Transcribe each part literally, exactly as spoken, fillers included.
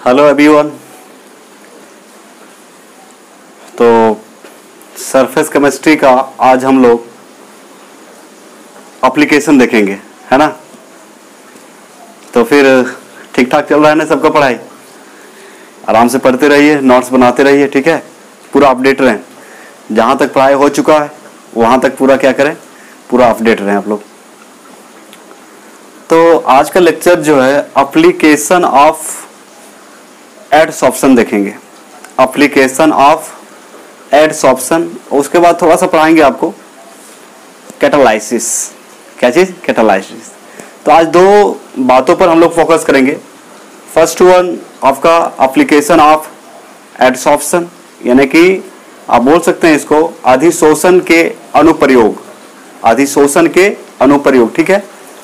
Hello everyone. तो surface chemistry का आज हम लोग एप्लीकेशन देखेंगे, है ना। तो फिर ठीक ठाक चल रहा है ना सबका पढ़ाई? आराम से पढ़ते रहिए, नोट्स बनाते रहिए, ठीक है। पूरा अपडेट रहें, जहाँ तक पढ़ाई हो चुका है वहाँ तक पूरा क्या करें, पूरा अपडेट रहें आप लोग। तो आज का लेक्चर जो है एप्लीकेशन ऑफ एडसॉर्प्शन देखेंगे, एप्लीकेशन ऑफ एडसॉर्प्शन। उसके बाद थोड़ा सा पढ़ाएंगे आपको कैटालाइसिस। क्या चीज़? कैटालाइसिस। तो आज दो बातों पर हम लोग फोकस करेंगे। फर्स्ट वन आपका एप्लीकेशन ऑफ एडसॉर्प्शन, यानी कि आप बोल सकते हैं इसको अधिशोषण के अनुप्रयोग, अधिशोषण के अनुप्रयोग, ठीक है।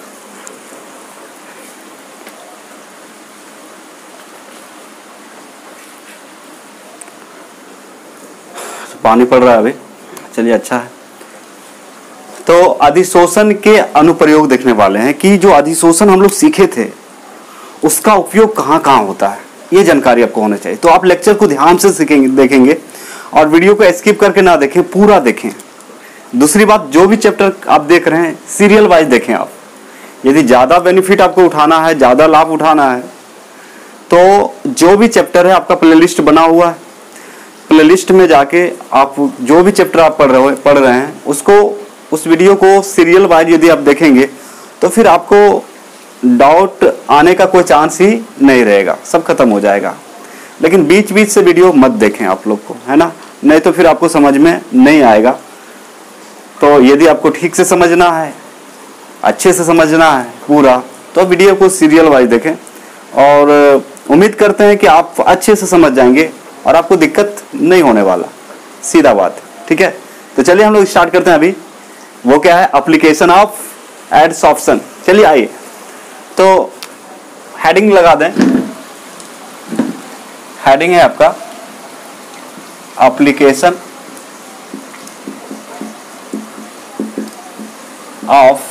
पानी पड़ रहा है अभी, चलिए अच्छा है। तो अधिशोषण के अनुप्रयोग देखने वाले हैं कि जो अधिशोषण हम लोग सीखे थे उसका उपयोग कहाँ कहाँ होता है, ये जानकारी आपको होना चाहिए। तो आप लेक्चर को ध्यान से सीखेंगे, देखेंगे और वीडियो को स्किप करके ना देखें, पूरा देखें। दूसरी बात, जो भी चैप्टर आप देख रहे हैं सीरियल वाइज देखें आप। यदि ज़्यादा बेनिफिट आपको उठाना है, ज़्यादा लाभ उठाना है, तो जो भी चैप्टर है आपका प्लेलिस्ट बना हुआ है, प्लेलिस्ट में जाके आप जो भी चैप्टर आप पढ़ रहे हो पढ़ रहे हैं उसको, उस वीडियो को सीरियल वाइज यदि आप देखेंगे तो फिर आपको डाउट आने का कोई चांस ही नहीं रहेगा, सब खत्म हो जाएगा। लेकिन बीच बीच से वीडियो मत देखें आप लोग को, है ना, नहीं तो फिर आपको समझ में नहीं आएगा। तो यदि आपको ठीक से समझना है, अच्छे से समझना है पूरा, तो वीडियो को सीरियल वाइज देखें और उम्मीद करते हैं कि आप अच्छे से समझ जाएंगे और आपको दिक्कत नहीं होने वाला, सीधा बात, ठीक है। तो चलिए हम लोग स्टार्ट करते हैं अभी। वो क्या है? Application of adsorption. चलिए आइए, तो हेडिंग लगा दें। हेडिंग है आपका एप्लीकेशन ऑफ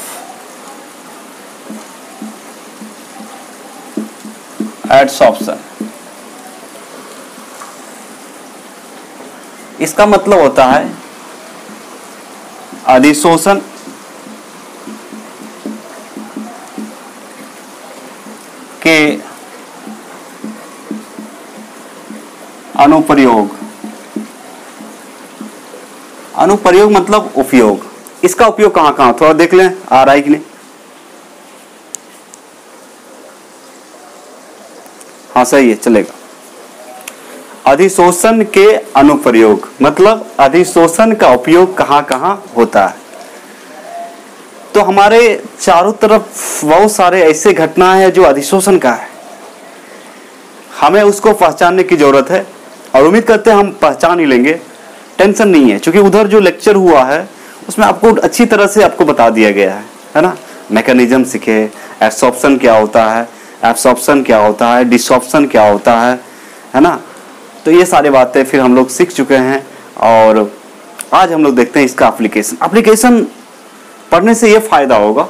एडसॉर्प्शन। इसका मतलब होता है अधिशोषण के अनुप्रयोग। अनुप्रयोग मतलब उपयोग। इसका उपयोग कहां कहां, थोड़ा देख लें, आ रहा है कि नहीं? हाँ सही है, चलेगा। अधिशोषण के अनुप्रयोग मतलब अधिशोषण का उपयोग कहां कहां होता है। तो हमारे चारों तरफ बहुत सारे ऐसे घटना है जो अधिशोषण का है, हमें उसको पहचानने की जरूरत है और उम्मीद करते हैं हम पहचान ही लेंगे, टेंशन नहीं है। क्योंकि उधर जो लेक्चर हुआ है उसमें आपको अच्छी तरह से आपको बता दिया गया है, है ना। मैकेनिज्म सीखे, एब्सॉर्प्शन क्या होता है, एब्सॉर्प्शन क्या होता है, डिसॉर्प्शन क्या होता है, है ना। तो ये सारी बातें फिर हम लोग सीख चुके हैं और आज हम लोग देखते हैं इसका एप्लीकेशन। एप्लीकेशन पढ़ने से ये फायदा होगा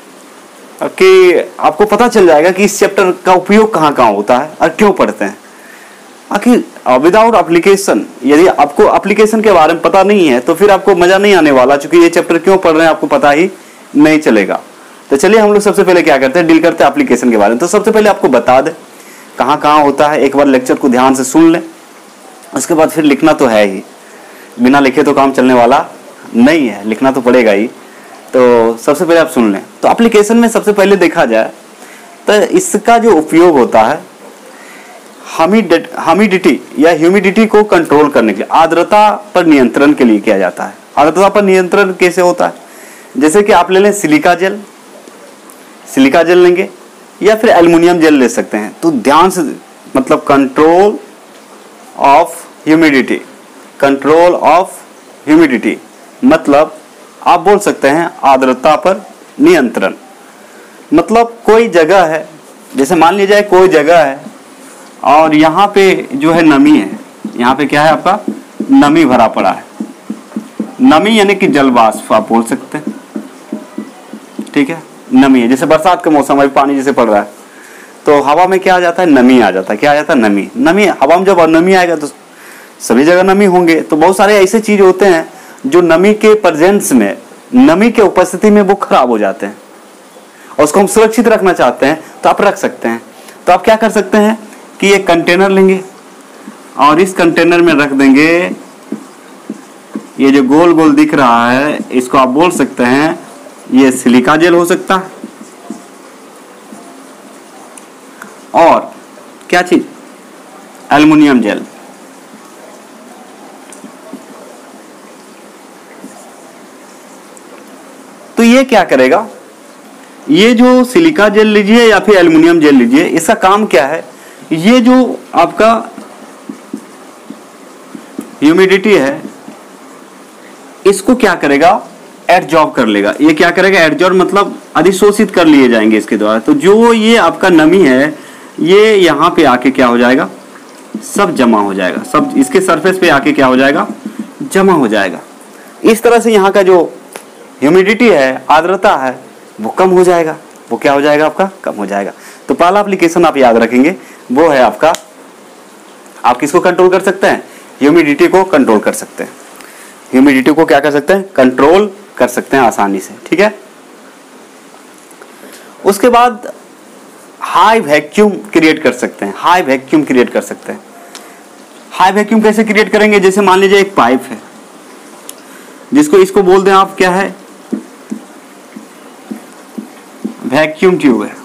कि आपको पता चल जाएगा कि इस चैप्टर का उपयोग कहाँ कहाँ होता है और क्यों पढ़ते हैं। आखिर विदाउट एप्लीकेशन, यदि आपको एप्लीकेशन के बारे में पता नहीं है तो फिर आपको मजा नहीं आने वाला, क्योंकि ये चैप्टर क्यों पढ़ रहे हैं आपको पता ही नहीं चलेगा। तो चलिए हम लोग सबसे पहले क्या करते हैं, डील करते हैं एप्लीकेशन के बारे में। तो सबसे पहले आपको बता दें कहाँ कहाँ होता है, एक बार लेक्चर को ध्यान से सुन लें। उसके बाद फिर लिखना तो है ही, बिना लिखे तो काम चलने वाला नहीं है, लिखना तो पड़ेगा ही। तो सबसे पहले आप सुन लें। तो एप्लीकेशन में सबसे पहले देखा जाए तो इसका जो उपयोग होता है ह्यूमिडिटी या ह्यूमिडिटी को कंट्रोल करने के लिए, आर्द्रता पर नियंत्रण के लिए किया जाता है। आर्द्रता पर नियंत्रण कैसे होता है? जैसे कि आप ले लें सिलिका जेल, सिलिका जेल लेंगे या फिर एल्युमिनियम जेल ले सकते हैं। तो ध्यान से, मतलब control of humidity, control of humidity मतलब आप बोल सकते हैं आर्द्रता पर नियंत्रण। मतलब कोई जगह है, जैसे मान लीजिए कोई जगह है और यहाँ पे जो है नमी है, यहाँ पे क्या है आपका नमी भरा पड़ा है। नमी यानी कि जल वाष्प आप बोल सकते हैं, ठीक है, नमी है। जैसे बरसात का मौसम है, पानी जैसे पड़ रहा है तो हवा में क्या आ जाता है, नमी आ जाता है। क्या आ जाता है, नमी। नमी हवा में जब नमी आएगा तो सभी जगह नमी होंगे, तो बहुत सारे ऐसे चीज होते हैं जो नमी के प्रेजेंस में, नमी के उपस्थिति में वो खराब हो जाते हैं और उसको हम सुरक्षित रखना चाहते हैं तो आप रख सकते हैं। तो आप क्या कर सकते हैं कि एक कंटेनर लेंगे और इस कंटेनर में रख देंगे, ये जो गोल गोल दिख रहा है इसको आप बोल सकते हैं ये सिलिका जेल हो सकता है, और क्या चीज, एल्युमिनियम जेल। तो ये क्या करेगा, ये जो सिलिका जेल लीजिए या फिर एल्युमिनियम जेल लीजिए, इसका काम क्या है, ये जो आपका ह्यूमिडिटी है इसको क्या करेगा, एडजॉर्ब कर लेगा। ये क्या करेगा, एडजॉर्ब मतलब अधिशोषित कर लिए जाएंगे इसके द्वारा। तो जो ये आपका नमी है ये यहाँ पे आके क्या हो जाएगा, सब जमा हो जाएगा, सब इसके सरफेस पे आके क्या हो जाएगा, जमा हो जाएगा। इस तरह से यहाँ का जो ह्यूमिडिटी है, आर्द्रता है, वो कम हो जाएगा। वो क्या हो जाएगा, आपका कम हो जाएगा। तो पहला एप्लीकेशन आप याद रखेंगे वो है आपका, आप किसको कंट्रोल कर सकते हैं, ह्यूमिडिटी को कंट्रोल कर सकते हैं। ह्यूमिडिटी को क्या कर सकते हैं, कंट्रोल कर सकते हैं आसानी से। ठीक है, उसके बाद हाई वैक्यूम क्रिएट कर सकते हैं। हाई वैक्यूम क्रिएट कर सकते हैं। हाई वैक्यूम कैसे क्रिएट करेंगे, जैसे मान लीजिए एक पाइप है जिसको इसको बोल दें आप, क्या है, वैक्यूम ट्यूब है।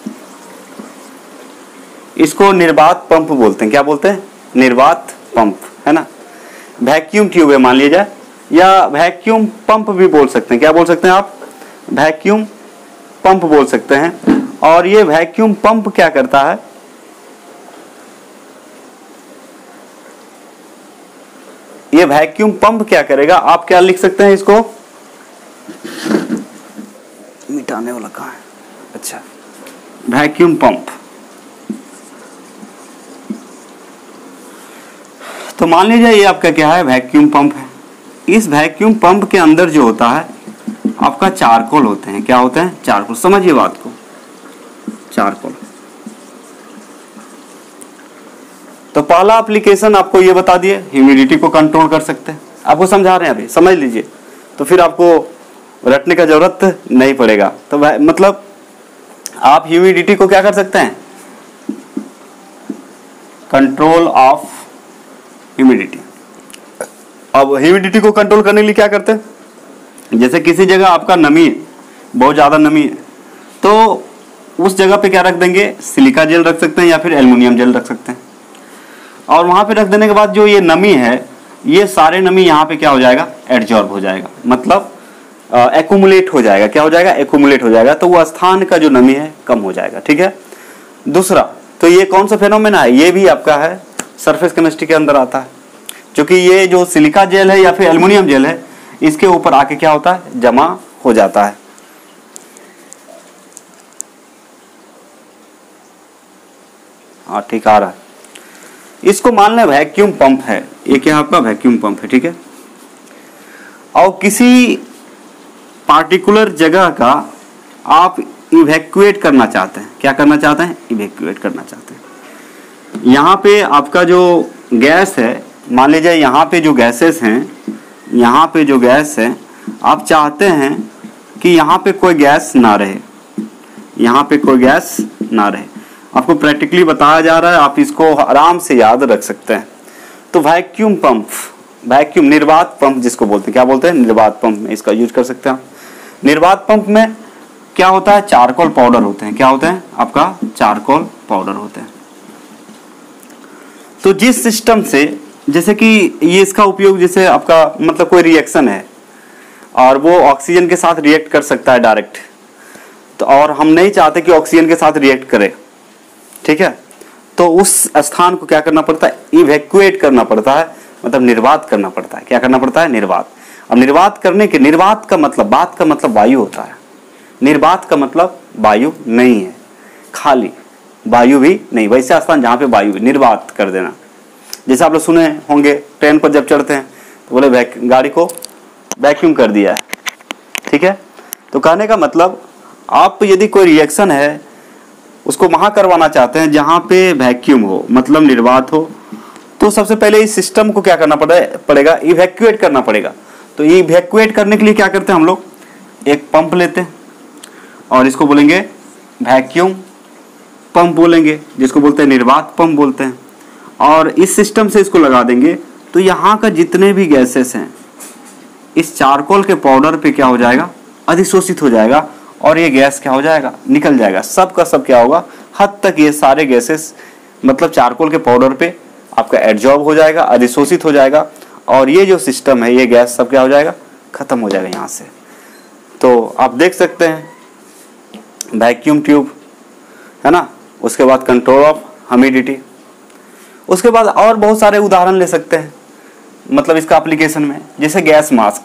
इसको निर्वात पंप बोलते हैं। क्या बोलते हैं, निर्वात पंप, है ना। वैक्यूम ट्यूब है मान लीजिए, या वैक्यूम पंप भी बोल सकते हैं। क्या बोल सकते हैं आप, वैक्यूम पंप बोल सकते हैं। और ये वैक्यूम पंप क्या करता है, ये वैक्यूम पंप क्या करेगा, आप क्या लिख सकते हैं इसको, मिटाने वाला कहाँ है, अच्छा, वैक्यूम पंप। तो मान लीजिए ये आपका क्या है, वैक्यूम पंप है। इस वैक्यूम पंप के अंदर जो होता है आपका चारकोल होते हैं। क्या होते हैं, चारकोल। समझिए बात को, चारकोल। तो पहला एप्लीकेशन आपको ये बता दिए, ह्यूमिडिटी को कंट्रोल कर सकते हैं। आपको समझा रहे हैं, अभी समझ लीजिए, तो फिर आपको रटने का जरूरत नहीं पड़ेगा। तो मतलब आप ह्यूमिडिटी को क्या कर सकते हैं, कंट्रोल ऑफ ह्यूमिडिटी। अब ह्यूमिडिटी को कंट्रोल करने के लिए क्या करते हैं, जैसे किसी जगह आपका नमी है, बहुत ज़्यादा नमी है, तो उस जगह पे क्या रख देंगे, सिलिका जेल रख सकते हैं या फिर एल्युमिनियम जेल रख सकते हैं। और वहाँ पे रख देने के बाद जो ये नमी है, ये सारे नमी यहाँ पे क्या हो जाएगा, एडजॉर्ब हो जाएगा, मतलब एक्यूमुलेट हो जाएगा। क्या हो जाएगा, एक्यूमुलेट हो जाएगा। तो वो स्थान का जो नमी है कम हो जाएगा। ठीक है। दूसरा, तो ये कौन सा फेनोमेना है, ये भी आपका है सरफेस केमिस्ट्री के अंदर आता है, क्योंकि ये जो सिलिका जेल है या फिर एल्युमिनियम जेल है, इसके ऊपर आके क्या होता है, जमा हो जाता है। हाँ ठीक आ रहा है। इसको मान लें वैक्यूम पंप है, ये क्या आपका वैक्यूम पंप है। ठीक है। और किसी पार्टिकुलर जगह का आप इवैक्यूएट करना चाहते हैं। क्या करना चाहते हैं, इवैक्यूएट करना चाहते हैं। यहाँ पे आपका जो गैस है, मान लीजिए यहाँ पे जो गैसेस हैं, यहाँ पे जो गैस है, आप चाहते हैं कि यहाँ पे कोई गैस ना रहे, यहाँ पे कोई गैस ना रहे। आपको प्रैक्टिकली बताया जा रहा है, आप इसको आराम से याद रख सकते हैं। तो वैक्यूम पंप, वैक्यूम निर्वात पंप जिसको बोलते हैं, क्या बोलते हैं, निर्वात पंप में इसका यूज कर सकते हैं। निर्वात पंप में क्या होता है, चारकोल पाउडर होते हैं। क्या होते हैं, आपका चारकोल पाउडर होते हैं। तो जिस सिस्टम से, जैसे कि ये इसका उपयोग, जैसे आपका मतलब कोई रिएक्शन है और वो ऑक्सीजन के साथ रिएक्ट कर सकता है डायरेक्ट, तो और हम नहीं चाहते कि ऑक्सीजन के साथ रिएक्ट करे, ठीक है, तो उस स्थान को क्या करना पड़ता है, इवैक्यूएट करना पड़ता है, मतलब निर्वात करना पड़ता है। क्या करना पड़ता है, निर्वात। अब निर्वात करने के, निर्वात का मतलब, बात का मतलब वायु होता है, निर्वात का मतलब वायु नहीं है, खाली वायु भी नहीं, वैसे स्थान जहाँ पे वायु, निर्वात कर देना। जैसे आप लोग सुने होंगे ट्रेन पर जब चढ़ते हैं तो बोले वैक गाड़ी को वैक्यूम कर दिया है, ठीक है। तो कहने का मतलब, आप यदि कोई रिएक्शन है उसको वहां करवाना चाहते हैं जहां पे वैक्यूम हो, मतलब निर्वात हो, तो सबसे पहले इस सिस्टम को क्या करना पड़ेगा, इवैक्यूएट करना पड़ेगा। तो ये इवैक्यूएट करने के लिए क्या करते हैं हम लोग, एक पंप लेते हैं और इसको बोलेंगे वैक्यूम पंप बोलेंगे, जिसको बोलते हैं निर्वात पंप बोलते हैं। और इस सिस्टम से इसको लगा देंगे तो यहाँ का जितने भी गैसेस हैं इस चारकोल के पाउडर पे क्या हो जाएगा, अधिशोषित हो जाएगा और ये गैस क्या हो जाएगा, निकल जाएगा। सब का सब क्या होगा, हद तक ये सारे गैसेस मतलब चारकोल के पाउडर पे आपका एडजॉर्ब हो जाएगा, अधिशोषित हो जाएगा और ये जो सिस्टम है ये गैस सब क्या हो जाएगा, खत्म हो जाएगा यहाँ से। तो आप देख सकते हैं वैक्यूम ट्यूब है ना, उसके बाद कंट्रोल ऑफ ह्यूमिडिटी, उसके बाद और बहुत सारे उदाहरण ले सकते हैं मतलब इसका एप्लीकेशन में, जैसे गैस मास्क,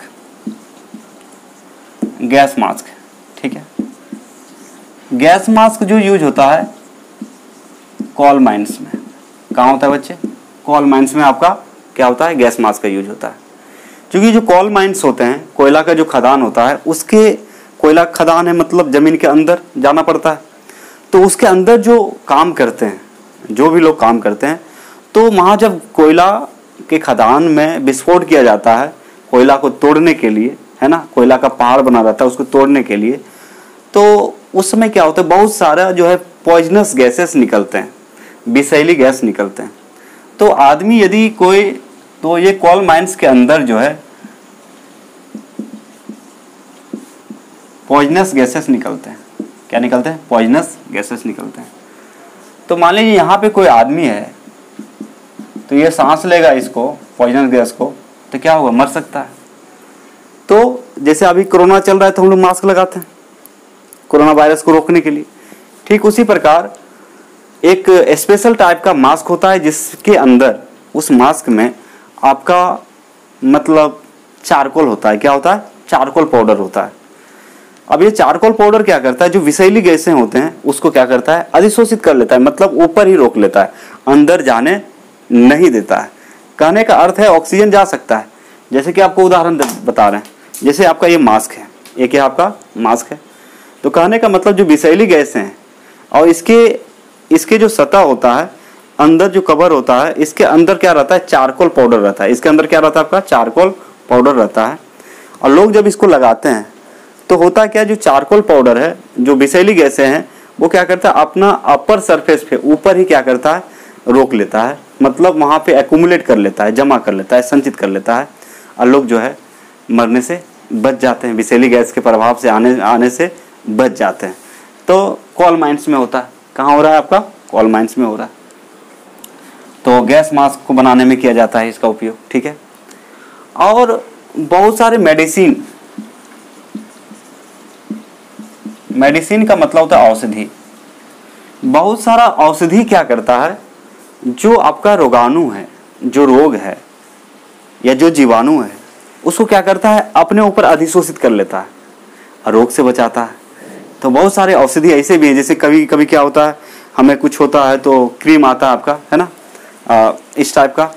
गैस मास्क ठीक है। गैस मास्क जो यूज होता है कोल माइंस में, कहाँ होता है बच्चे, कोल माइंस में आपका क्या होता है, गैस मास्क का यूज होता है। क्योंकि जो कोल माइंस होते हैं, कोयला का जो खदान होता है, उसके कोयला खदान है मतलब जमीन के अंदर जाना पड़ता है, तो उसके अंदर जो काम करते हैं, जो भी लोग काम करते हैं, तो वहाँ जब कोयला के खदान में विस्फोट किया जाता है कोयला को तोड़ने के लिए, है ना, कोयला का पहाड़ बना रहता है उसको तोड़ने के लिए, तो उस समय क्या होता है, बहुत सारा जो है पॉइजनस गैसेस निकलते हैं, विषैली गैस निकलते हैं। तो आदमी यदि कोई, तो ये कोल माइंस के अंदर जो है पॉइजनस गैसेस निकलते हैं, क्या निकलते हैं, पॉइजनस गैसेस निकलते हैं। तो मान लीजिए यहाँ पे कोई आदमी है तो ये सांस लेगा इसको पॉइजनस गैस को, तो क्या होगा, मर सकता है। तो जैसे अभी कोरोना चल रहा है तो हम लोग मास्क लगाते हैं कोरोना वायरस को रोकने के लिए, ठीक उसी प्रकार एक स्पेशल टाइप का मास्क होता है जिसके अंदर, उस मास्क में आपका मतलब चारकोल होता है, क्या होता है, चारकोल पाउडर होता है। अब ये चारकोल पाउडर क्या करता है, जो विषैली गैसें होते हैं उसको क्या करता है, अधिशोषित कर लेता है, मतलब ऊपर ही रोक लेता है, अंदर जाने नहीं देता है। कहने का अर्थ है ऑक्सीजन जा सकता है। जैसे कि आपको उदाहरण बता रहे हैं, जैसे आपका ये मास्क है, ये क्या आपका मास्क है, तो कहने का मतलब जो विषैली गैसें हैं और इसके इसके जो सतह होता है, अंदर जो कवर होता है, इसके अंदर क्या रहता है, चारकोल पाउडर रहता है, इसके अंदर क्या रहता है, आपका चारकोल पाउडर रहता है। और लोग जब इसको लगाते हैं तो होता क्या, जो चारकोल पाउडर है, जो विषैली गैसें हैं, वो क्या करता है, अपना अपर सरफेस पे ऊपर ही क्या करता है, रोक लेता है, मतलब वहाँ पे एक्यूमुलेट कर लेता है, जमा कर लेता है, संचित कर लेता है और लोग जो है मरने से बच जाते हैं, विषैली गैस के प्रभाव से आने आने से बच जाते हैं। तो कोल माइंस में होता है, कहाँ हो रहा है आपका, कोल माइंस में हो रहा है। तो गैस मास्क को बनाने में किया जाता है इसका उपयोग, ठीक है। और बहुत सारे मेडिसिन, मेडिसिन का मतलब होता है औषधि। बहुत सारा औषधि क्या करता है, जो आपका रोगाणु है, जो रोग है या जो जीवाणु है, उसको क्या करता है, अपने ऊपर अधिशोषित कर लेता है और रोग से बचाता है। तो बहुत सारे औषधि ऐसे भी हैं, जैसे कभी कभी क्या होता है, हमें कुछ होता है तो क्रीम आता है आपका, है ना, आ, इस टाइप का,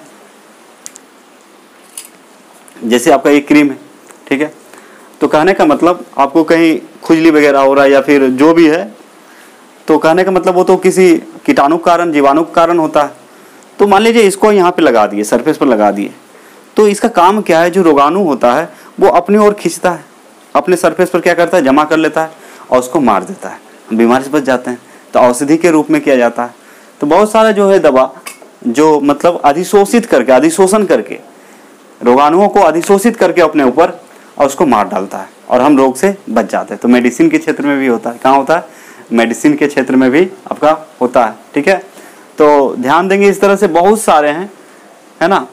जैसे आपका ये क्रीम है, ठीक है। तो कहने का मतलब आपको कहीं खुजली वगैरह हो रहा है या फिर जो भी है, तो कहने का मतलब वो तो किसी कीटाणु के कारण, जीवाणु के कारण होता है। तो मान लीजिए इसको यहाँ पे लगा दिए, सरफेस पर लगा दिए, तो इसका काम क्या है, जो रोगाणु होता है वो अपनी ओर खींचता है, अपने सरफेस पर क्या करता है, जमा कर लेता है और उसको मार देता है, बीमारी से बच जाते हैं। तो औषधि के रूप में किया जाता है। तो बहुत सारा जो है दवा जो मतलब अधिशोषित करके, अधिशोषण करके, रोगाणुओं को अधिशोषित करके अपने ऊपर और उसको मार डालता है और हम रोग से बच जाते हैं। तो मेडिसिन के क्षेत्र में भी होता है, कहाँ होता है, मेडिसिन के क्षेत्र में भी आपका होता है, ठीक है। तो ध्यान देंगे, इस तरह से बहुत सारे हैं, है ना।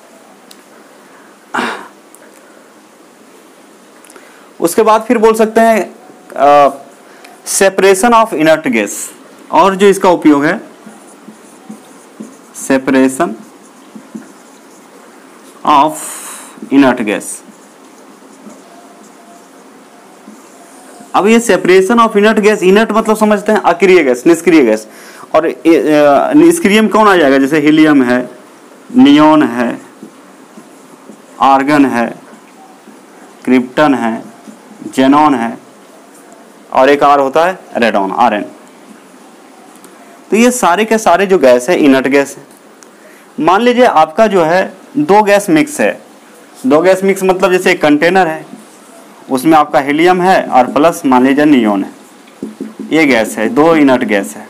उसके बाद फिर बोल सकते हैं सेपरेशन ऑफ इनर्ट गैस, और जो इसका उपयोग है सेपरेशन ऑफ इनर्ट गैस। अब ये separation of inert gas, inert मतलब समझते हैं अक्रिय गैस, निष्क्रिय गैस, और निष्क्रिय में कौन आ जाएगा, जैसे हीलियम है, नियोन है, आर्गन है, क्रिप्टन है, जेनॉन है, और एक और होता है रेडॉन, आर एन। तो ये सारे के सारे जो गैस है इनर्ट गैस है। मान लीजिए आपका जो है दो गैस मिक्स है, दो गैस मिक्स मतलब जैसे एक कंटेनर है, उसमें आपका हीलियम है और प्लस मान लीजिए नियोन है, ये गैस है, दो इनर्ट गैस है।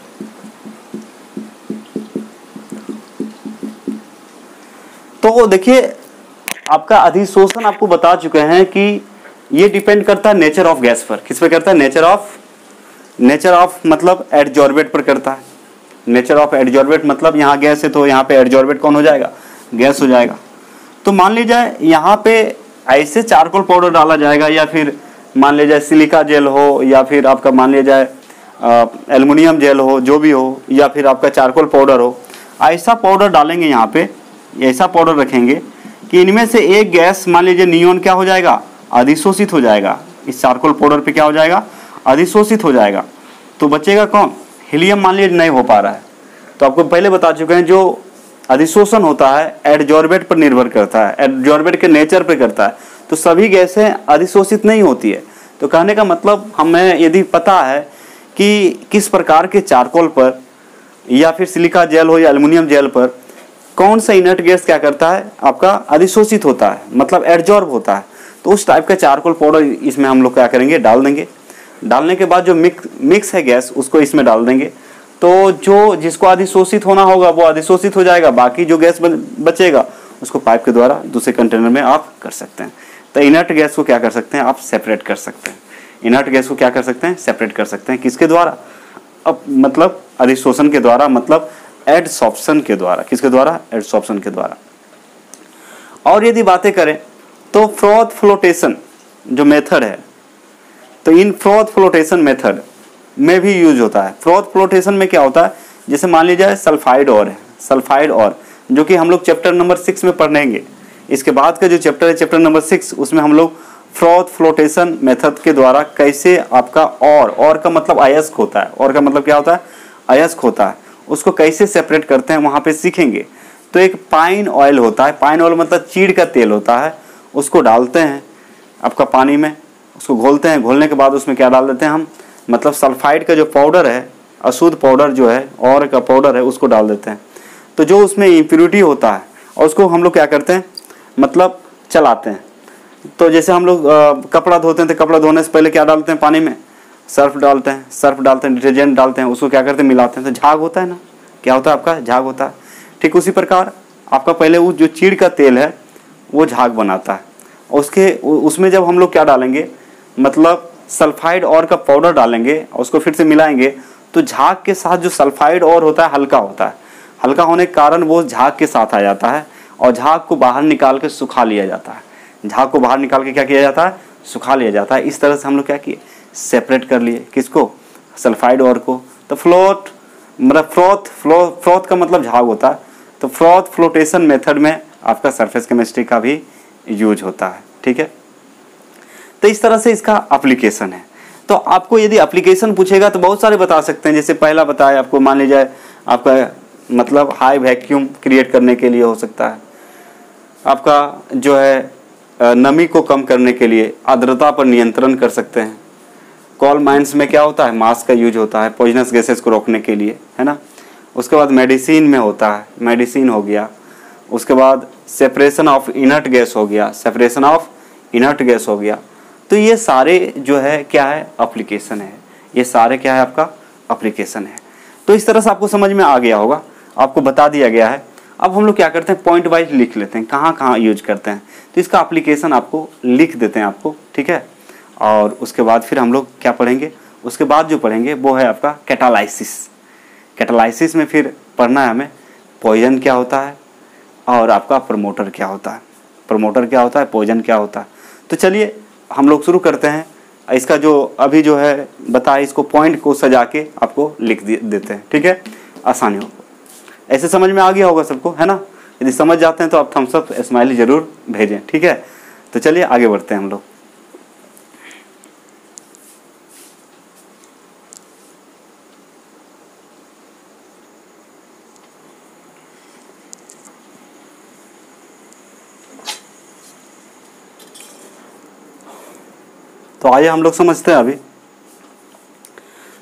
तो देखिए आपका अधिशोषण आपको बता चुके हैं कि ये डिपेंड करता है नेचर ऑफ गैस पर। किस पे करता है? नेचर ऑफ नेचर ऑफ मतलब एडजॉर्बेट पर करता है। नेचर ऑफ एडजॉर्बेट मतलब यहाँ गैस है तो यहाँ पे एडजॉर्बेट कौन हो जाएगा? गैस हो जाएगा। तो मान लीजिए यहाँ पे ऐसे चारकोल पाउडर डाला जाएगा या फिर मान लीजिए सिलिका जेल हो या फिर आपका मान लीजिए एल्युमिनियम जेल हो, जो भी हो, या फिर आपका चारकोल पाउडर हो, ऐसा पाउडर डालेंगे यहाँ पे, ऐसा पाउडर रखेंगे कि इनमें से एक गैस मान लीजिए नियोन क्या हो जाएगा? अधिशोषित हो जाएगा। इस चारकोल पाउडर पे क्या हो जाएगा? अधिशोषित हो जाएगा। तो बचेगा कौन? हीलियम मान लीजिए नहीं हो पा रहा है। तो आपको पहले बता चुके हैं जो अधिशोषण होता है एडजॉर्बेट पर निर्भर करता है, एडजॉर्बेट के नेचर पे करता है। तो सभी गैसें अधिशोषित नहीं होती है। तो कहने का मतलब हमें यदि पता है कि किस प्रकार के चारकोल पर या फिर सिलिका जेल हो या एल्युमिनियम जेल पर कौन सा इनर्ट गैस क्या करता है? आपका अधिशोषित होता है, मतलब एडजॉर्ब होता है। तो उस टाइप का चारकोल पाउडर इसमें हम लोग क्या करेंगे? डाल देंगे। डालने के बाद जो मिक्स मिक्स है गैस उसको इसमें डाल देंगे। तो जो जिसको अधिशोषित होना होगा वो अधिशोषित हो जाएगा, बाकी जो गैस बचेगा उसको पाइप के द्वारा दूसरे कंटेनर में आप कर सकते हैं। तो इनर्ट गैस को क्या कर सकते हैं? आप सेपरेट कर सकते हैं। इनर्ट गैस को क्या कर सकते हैं? सेपरेट कर सकते हैं। किसके द्वारा? अब मतलब अधिशोषण के द्वारा, मतलब एडसॉर्प्शन के द्वारा। किसके द्वारा? एडसॉर्प्शन के द्वारा। और यदि बातें करें तो फ्रॉथ फ्लोटेशन जो मेथड है, तो इन फ्रॉथ फ्लोटेशन मेथड में भी यूज होता है। फ्रॉथ फ्लोटेशन में क्या होता है? जैसे मान लीजिए सल्फाइड और है, सल्फाइड और जो कि हम लोग चैप्टर नंबर सिक्स में पढ़ेंगे। इसके बाद का जो चैप्टर है चैप्टर नंबर सिक्स, उसमें हम लोग फ्रॉथ फ्लोटेशन मेथड के द्वारा कैसे आपका और और का मतलब अयस्क होता है, और का मतलब क्या होता है? अयस्क होता है, उसको कैसे सेपरेट करते हैं वहाँ पे सीखेंगे। तो एक पाइन ऑयल होता है, पाइन ऑयल मतलब चीड़ का तेल होता है, उसको डालते हैं आपका पानी में, उसको घोलते हैं। घोलने के बाद उसमें क्या डाल देते हैं हम? मतलब सल्फाइड का जो पाउडर है, अशुद्ध पाउडर जो है, और का पाउडर है, उसको डाल देते हैं। तो जो उसमें इम्प्योरिटी होता है और उसको हम लोग क्या करते हैं? मतलब चलाते हैं। तो जैसे हम लोग कपड़ा धोते हैं तो कपड़ा धोने से पहले क्या डालते हैं पानी में? सर्फ डालते हैं, सर्फ डालते हैं, डिटर्जेंट डालते हैं, उसको क्या करते हैं? मिलाते हैं, तो झाग होता है ना। क्या होता है आपका? झाग होता है। ठीक उसी प्रकार आपका पहले वो जो चीड़ का तेल है वो झाग बनाता है। उसके उसमें जब हम लोग क्या डालेंगे? मतलब सल्फाइड और का पाउडर डालेंगे और उसको फिर से मिलाएंगे, तो झाग के साथ जो सल्फाइड और होता है हल्का होता है। हल्का होने के कारण वो झाग के साथ आ जाता है और झाग को बाहर निकाल के सुखा लिया जाता है। झाग को बाहर निकाल के क्या किया जाता है? सुखा लिया जाता है। इस तरह से हम लोग क्या किए? सेपरेट कर लिए। किसको? सल्फाइड और को। तो फ्लोट मतलब फ्रॉथ फ्लो फ्रॉथ का मतलब झाग होता है। तो फ्रॉथ फ्लोटेशन मेथड में आपका सरफेस केमिस्ट्री का भी यूज होता है। ठीक है, तो इस तरह से इसका एप्लीकेशन है। तो आपको यदि एप्लीकेशन पूछेगा तो बहुत सारे बता सकते हैं। जैसे पहला बताया आपको, मान लीजिए आपका मतलब हाई वैक्यूम क्रिएट करने के लिए हो सकता है, आपका जो है नमी को कम करने के लिए आर्द्रता पर नियंत्रण कर सकते हैं। कोल माइंस में क्या होता है? मास्क का यूज होता है पॉइजनस गैसेस को रोकने के लिए, है ना। उसके बाद मेडिसिन में होता है, मेडिसिन हो गया। उसके बाद सेपरेशन ऑफ इनर्ट गैस हो गया, सेपरेशन ऑफ इनर्ट गैस हो गया। तो ये सारे जो है क्या है? एप्लीकेशन है। ये सारे क्या है? आपका एप्लीकेशन है। तो इस तरह से आपको समझ में आ गया होगा, आपको बता दिया गया है। अब हम लोग क्या करते हैं? पॉइंट वाइज लिख लेते हैं कहाँ कहाँ यूज करते हैं। तो इसका एप्लीकेशन आपको लिख देते हैं आपको, ठीक है। और उसके बाद फिर हम लोग क्या पढ़ेंगे? उसके बाद जो पढ़ेंगे वो है आपका कैटालाइसिस। कैटालाइसिस में फिर पढ़ना है हमें पॉइजन क्या होता है और आपका प्रमोटर क्या होता है। प्रमोटर क्या होता है, पॉइजन क्या होता है। तो चलिए हम लोग शुरू करते हैं। इसका जो अभी जो है बताए, इसको पॉइंट को सजा के आपको लिख देते हैं, ठीक है, आसानी हो। ऐसे समझ में आ गया होगा सबको, है ना। यदि समझ जाते हैं तो आप थम्स अप स्माइली जरूर भेजें, ठीक है। तो चलिए आगे बढ़ते हैं हम लोग। तो आइए हम लोग समझते हैं अभी।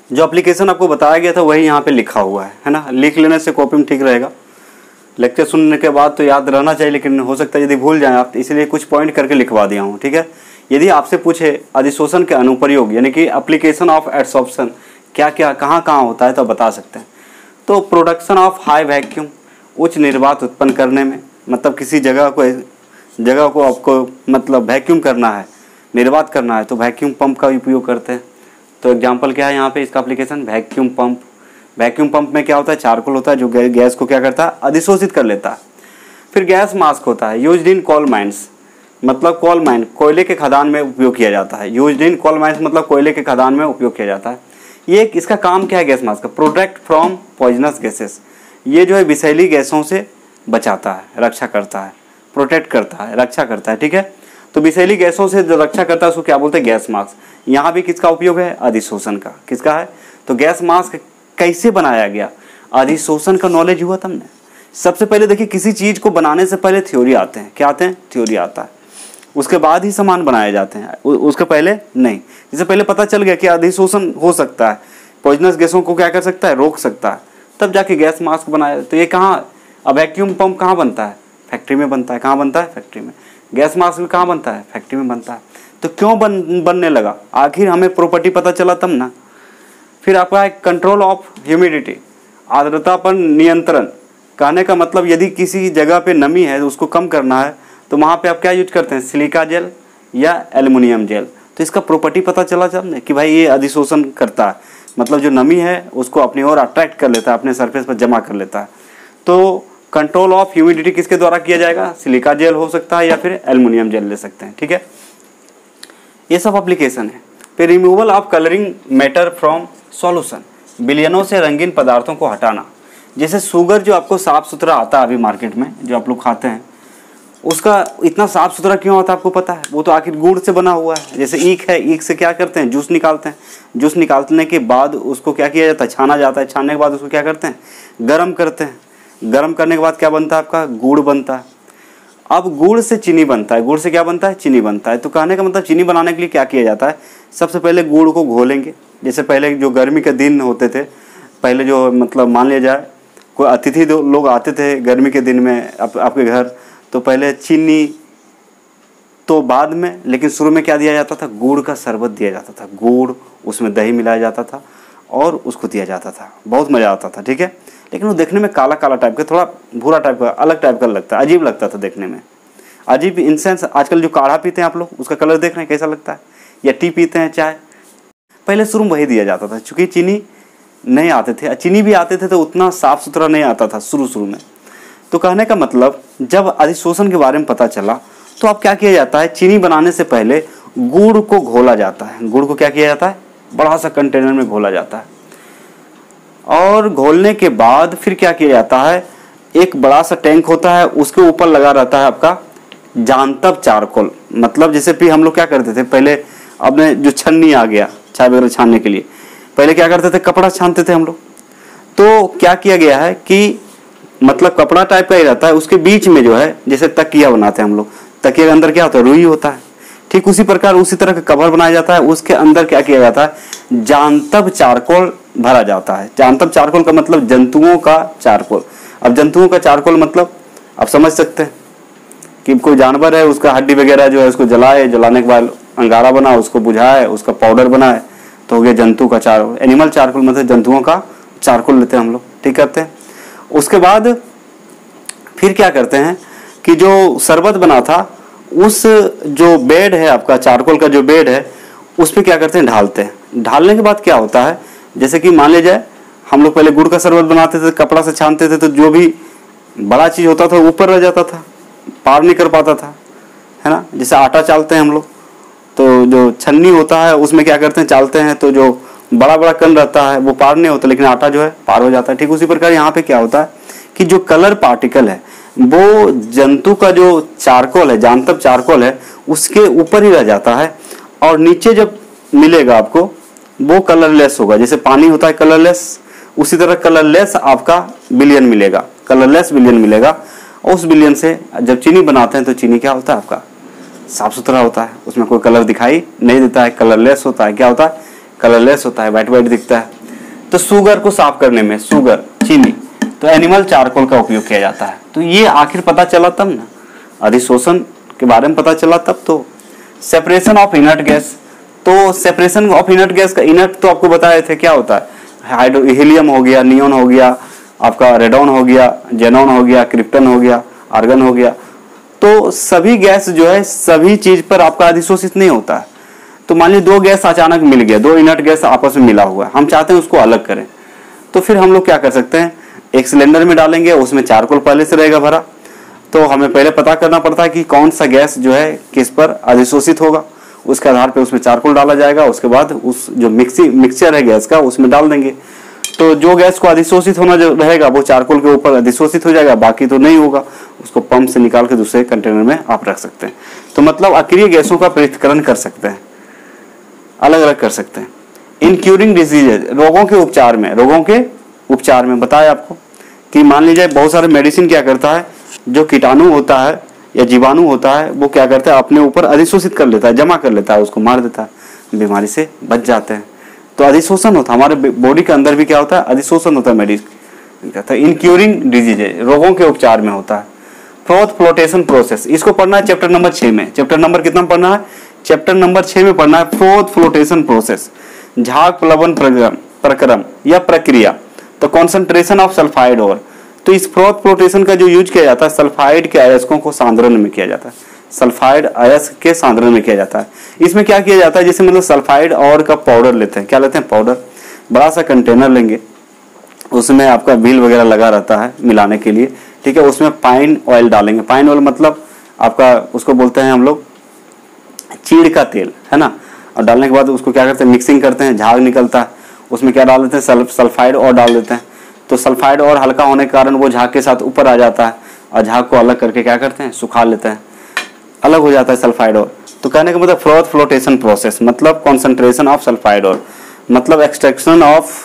जो एप्लीकेशन आपको बताया गया था वही यहाँ पे लिखा हुआ है है ना। लिख लेने से कॉपी में ठीक रहेगा। लेक्चर सुनने के बाद तो याद रहना चाहिए, लेकिन हो सकता है यदि भूल जाएं आप, इसलिए कुछ पॉइंट करके लिखवा दिया हूँ, ठीक है। यदि आपसे पूछे अधिशोषण के अनुप्रयोग यानी कि एप्लीकेशन ऑफ एडसॉर्प्शन क्या क्या कहाँ कहाँ होता है तो बता सकते हैं। तो प्रोडक्शन ऑफ हाई वैक्यूम, उच्च निर्वात उत्पन्न करने में, मतलब किसी जगह को जगह को आपको मतलब वैक्यूम करना है, निर्वात करना है, तो वैक्यूम पंप का उपयोग करते हैं। तो एग्जांपल क्या है यहाँ पे इसका application, vacuum pump. Vacuum pump में क्या होता है, चारकोल होता है जो गैस को क्या करता है, अधिशोषित कर लेता है। फिर गैस मास्क होता है, यूज्ड इन कोल माइंस, मतलब कोल माइन कोयले के खदान में उपयोग किया जाता है। यूज्ड इन कोल माइंस मतलब कोयले के खदान में उपयोग किया जाता है। ये इसका काम क्या है गैस मास्क का, प्रोटेक्ट फ्रॉम पॉइजनस गैसेस, ये जो है विषैली गैसों से बचाता है, रक्षा करता है, प्रोटेक्ट करता है, रक्षा करता है, ठीक है। तो विषैली गैसों से जो रक्षा करता है उसको क्या बोलते हैं, गैस मास्क। यहाँ भी किसका उपयोग है, अधिशोषण का। किसका है, तो गैस मास्क कैसे बनाया गया, अधिशोषण का नॉलेज हुआ तब ने। सबसे पहले देखिए किसी चीज़ को बनाने से पहले थ्योरी आते हैं, क्या आते हैं, थ्योरी आता है, उसके बाद ही सामान बनाए जाते हैं, उसके पहले नहीं। इससे पहले पता चल गया कि अधिशोषण हो सकता है, पॉइजनस गैसों को क्या कर सकता है, रोक सकता है, तब जाके गैस मास्क बनाया। तो ये कहाँ, अब वैक्यूम पंप कहाँ बनता है, फैक्ट्री में बनता है। कहाँ बनता है, फैक्ट्री में। गैस मास्क भी कहाँ बनता है, फैक्ट्री में बनता है। तो क्यों बन बनने लगा, आखिर हमें प्रॉपर्टी पता चला तब ना। फिर आपका है कंट्रोल ऑफ ह्यूमिडिटी, आर्द्रता पर नियंत्रण। कहने का मतलब यदि किसी जगह पे नमी है तो उसको कम करना है तो वहाँ पे आप क्या यूज करते हैं, सिलिका जेल या एल्युमिनियम जेल। तो इसका प्रॉपर्टी पता चला जब ने कि भाई ये अधिशोषण करता है, मतलब जो नमी है उसको अपनी ओर अट्रैक्ट कर लेता है, अपने सरफेस पर जमा कर लेता है। तो कंट्रोल ऑफ ह्यूमिडिटी किसके द्वारा किया जाएगा, सिलिका जेल हो सकता है या फिर एल्युमिनियम जेल ले सकते हैं, ठीक है। ये सब एप्लीकेशन है। फिर removal of colouring matter from solution, बिलियनों से रंगीन पदार्थों को हटाना। जैसे शुगर जो आपको साफ़ सुथरा आता है अभी मार्केट में जो आप लोग खाते हैं, उसका इतना साफ़ सुथरा क्यों आता है आपको पता है, वो तो आखिर गुड़ से बना हुआ है। जैसे ईख है, ईख से क्या करते हैं, जूस निकालते हैं, जूस निकालने के बाद उसको क्या किया जाता है, छाना जाता है, छानने के बाद उसको क्या करते हैं, गर्म करते हैं, गर्म करने के बाद क्या बनता है आपका, गुड़ बनता है। अब गुड़ से चीनी बनता है, गुड़ से क्या बनता है, चीनी बनता है। तो कहने का मतलब चीनी बनाने के लिए क्या किया जाता है, सबसे पहले गुड़ को घोलेंगे। जैसे पहले जो गर्मी के दिन होते थे, पहले जो मतलब मान लिया जाए कोई अतिथि लोग आते थे गर्मी के दिन में आप, आपके घर, तो पहले चीनी तो बाद में, लेकिन शुरू में क्या दिया जाता था, गुड़ का शरबत दिया जाता था। गुड़, उसमें दही मिलाया जाता था और उसको दिया जाता था, बहुत मज़ा आता था, ठीक है। लेकिन वो देखने में काला काला टाइप का, थोड़ा भूरा टाइप का, अलग टाइप का लगता है, अजीब लगता था देखने में। अजीब इन सेंस, आजकल जो काढ़ा पीते हैं आप लोग, उसका कलर देख रहे हैं कैसा लगता है, या टी पीते हैं चाय, पहले शुरू में वही दिया जाता था। चूँकि चीनी नहीं आते थे, चीनी भी आते थे तो उतना साफ़ सुथरा नहीं आता था शुरू शुरू में। तो कहने का मतलब जब अधिशोषण के बारे में पता चला तो अब क्या किया जाता है, चीनी बनाने से पहले गुड़ को घोला जाता है। गुड़ को क्या किया जाता है, बड़ा सा कंटेनर में घोला जाता है, और घोलने के बाद फिर क्या किया जाता है, एक बड़ा सा टैंक होता है, उसके ऊपर लगा रहता है आपका जांतव चारकोल। मतलब जैसे भी हम लोग क्या करते थे पहले, अपने जो छन्नी आ गया चाय वगैरह छानने के लिए, पहले क्या करते थे, कपड़ा छानते थे हम लोग। तो क्या किया गया है कि मतलब कपड़ा टाइप का ही रहता है, उसके बीच में जो है जैसे तकिया बनाते हैं हम लोग, तकिया के अंदर क्या होता है, रुई होता है। ठीक उसी प्रकार उसी तरह का कवर बनाया जाता है, उसके अंदर क्या किया जाता है, जांतव चारकोल भरा जाता है। जांतव चारकोल का मतलब जंतुओं का चारकोल। अब जंतुओं का चारकोल मतलब आप समझ सकते हैं कि कोई जानवर है, उसका हड्डी वगैरह जो है उसको जलाए, जलाने के बाद अंगारा बना, उसको बुझाए, उसका पाउडर बनाए, तो हो गया जंतु का चारकोल। एनिमल चारकोल मतलब जंतुओं का चारकोल लेते हैं हम लोग, ठीक करते हैं। उसके बाद फिर क्या करते हैं कि जो शरबत बना था, उस जो बेड है आपका, चारकोल का जो बेड है, उस पर क्या करते हैं, ढालते हैं। ढालने के बाद क्या होता है, जैसे कि मान लीजिए हम लोग पहले गुड़ का शरबत बनाते थे, कपड़ा से छानते थे, तो जो भी बड़ा चीज़ होता था ऊपर रह जाता था, पार नहीं कर पाता था, है ना। जैसे आटा चालते हैं हम लोग, तो जो छन्नी होता है उसमें क्या करते हैं, चालते हैं, तो जो बड़ा बड़ा कण रहता है वो पार नहीं होता, लेकिन आटा जो है पार हो जाता है। ठीक उसी प्रकार यहाँ पे क्या होता है कि जो कलर पार्टिकल है वो जंतु का जो चारकोल है, जांतव चारकोल है, उसके ऊपर ही रह जाता है, और नीचे जब मिलेगा आपको वो कलरलेस होगा। जैसे पानी होता है कलरलेस, उसी तरह कलरलेस आपका बिलियन मिलेगा, कलरलेस बिलियन मिलेगा। और उस बिलियन से जब चीनी बनाते हैं तो चीनी क्या होता है आपका, साफ सुथरा होता है, उसमें कोई कलर दिखाई नहीं देता है, कलरलेस होता है। क्या होता है, कलरलेस होता है, वाइट वाइट दिखता है। तो शुगर को साफ करने में, शुगर चीनी, तो एनिमल चारकोल का उपयोग किया जाता है। तो ये आखिर पता चला तब ना, अधिशोषण के बारे में पता चला तब। तो सेपरेशन ऑफ इनर्ट गैस, तो सेपरेशन ऑफ इनर्ट गैस का, इनर्ट तो आपको बताए थे क्या होता है, हाइड्रो हीलियम हो गया, नियोन हो गया, आपका रेडॉन हो गया, जेनॉन हो गया, क्रिप्टन हो गया, आर्गन हो गया। तो सभी गैस जो है सभी चीज पर आपका अधिशोषित नहीं होता है। तो मान लीजिए दो गैस अचानक मिल गया, दो इनर्ट गैस आपस में मिला हुआ है, हम चाहते हैं उसको अलग करें, तो फिर हम लोग क्या कर सकते हैं, एक सिलेंडर में डालेंगे, उसमें चारकोल पहले से रहेगा भरा, तो हमें पहले पता करना पड़ता है कि कौन सा गैस जो है किस पर अधिशोषित होगा, उसके आधार पर उसमें चारकोल डाला जाएगा, उसके बाद उस जो मिक्सी मिक्सचर है गैस का उसमें डाल देंगे। तो जो गैस को अधिशोषित होना जो रहेगा वो चारकोल के ऊपर अधिशोषित हो जाएगा, बाकी तो नहीं होगा, उसको पंप से निकाल के दूसरे कंटेनर में आप रख सकते हैं। तो मतलब अक्रिय गैसों का पृथक्करण कर सकते हैं, अलग अलग कर सकते हैं। इन क्यूरिंग डिजीजेज, रोगों के उपचार में, रोगों के उपचार में बताया आपको कि मान लीजिए बहुत सारे मेडिसिन क्या करता है, जो कीटाणु होता है या जीवाणु होता है वो क्या करता है, अपने ऊपर अधिशोषित कर लेता है, जमा कर लेता है, उसको मार देता है, बीमारी से बच जाते हैं। तो अधिशोषण होता है हमारे बॉडी के अंदर भी क्या होता है, अधिशोषण होता है मेडिसिन कहता है। इन क्यूरिंग डिजीजेज, रोगों के उपचार में होता है। फोर्थ फ्लोटेशन प्रोसेस, इसको पढ़ना है चैप्टर नंबर छह में। चैप्टर नंबर कितना पढ़ना है, चैप्टर नंबर छह में पढ़ना है फोर्थ फ्लोटेशन प्रोसेस, झाग प्लवन प्रक्रम या प्रक्रिया। तो कॉन्सेंट्रेशन ऑफ सल्फाइड और, तो इस फोर्थ फ्लोटेशन का जो यूज किया जाता है सल्फाइड के अयस्कों को सांद्रण में किया जाता है, सल्फाइड अयस्क के सांद्रण में किया जाता है। इसमें क्या किया जाता है, जैसे मतलब सल्फाइड और का पाउडर लेते हैं, क्या लेते हैं, पाउडर, बड़ा सा कंटेनर लेंगे, उसमें आपका व्हील वगैरह लगा रहता है मिलाने के लिए, ठीक है, उसमें पाइन ऑयल डालेंगे। पाइन ऑयल मतलब आपका उसको बोलते हैं हम लोग चीड़ का तेल, है ना। और डालने के बाद उसको क्या करते हैं, मिक्सिंग करते हैं, झाग निकलता है, उसमें क्या डाल देते हैं, सल्फाइड और डाल देते हैं। तो सल्फाइड और हल्का होने के कारण वो झाग के साथ ऊपर आ जाता है, और झाग को अलग करके क्या करते हैं, सुखा लेते हैं, अलग हो जाता है सल्फाइड और। तो कहने का मतलब फोर्थ फ्लोटेशन प्रोसेस मतलब कॉन्सेंट्रेशन ऑफ सल्फाइड और, मतलब एक्सट्रैक्शन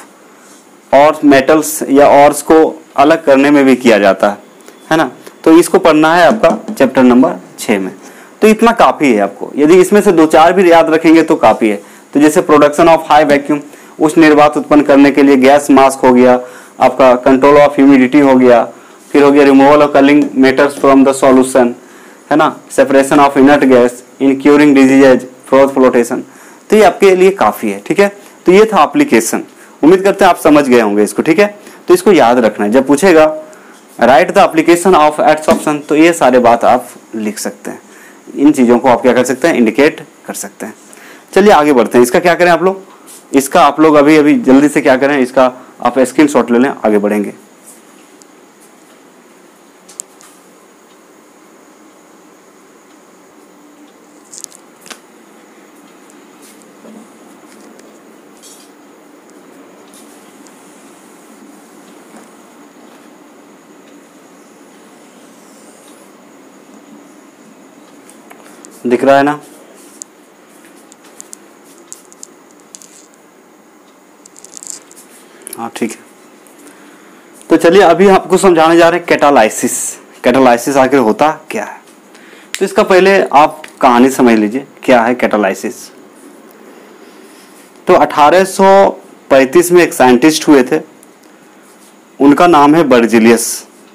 ऑफ और मेटल्स या ऑर्स को अलग करने में भी किया जाता है, है ना। तो इसको पढ़ना है आपका चैप्टर नंबर छः में। तो इतना काफ़ी है आपको, यदि इसमें से दो चार भी याद रखेंगे तो काफ़ी है। तो जैसे प्रोडक्शन ऑफ हाई वैक्यूम, उस निर्वात उत्पन्न करने के लिए गैस मास्क हो गया, आपका कंट्रोल ऑफ ह्यूमिडिटी हो गया, फिर हो गया removal of colouring matters from the solution, है ना, separation of inert gas, in curing diseases, froth flotation. तो ये आपके लिए काफ़ी है, ठीक है। तो ये था एप्लीकेशन, उम्मीद करते हैं आप समझ गए होंगे इसको, ठीक है। तो इसको याद रखना है, जब पूछेगा write the application of adsorption, तो ये सारे बात आप लिख सकते हैं, इन चीज़ों को आप क्या कर सकते हैं, इंडिकेट कर सकते हैं। चलिए आगे बढ़ते हैं। इसका क्या करें आप लोग, इसका आप लोग अभी अभी जल्दी से क्या करें, इसका आप स्क्रीनशॉट ले लें, आगे बढ़ेंगे। दिख रहा है ना, हाँ ठीक है। तो चलिए अभी आपको समझाने जा रहे हैं कैटालाइसिस। कैटालाइसिस आखिर होता क्या है, तो इसका पहले आप कहानी समझ लीजिए क्या है कैटालाइसिस। तो अठारह सौ पैंतीस में एक साइंटिस्ट हुए थे, उनका नाम है बर्जिलियस।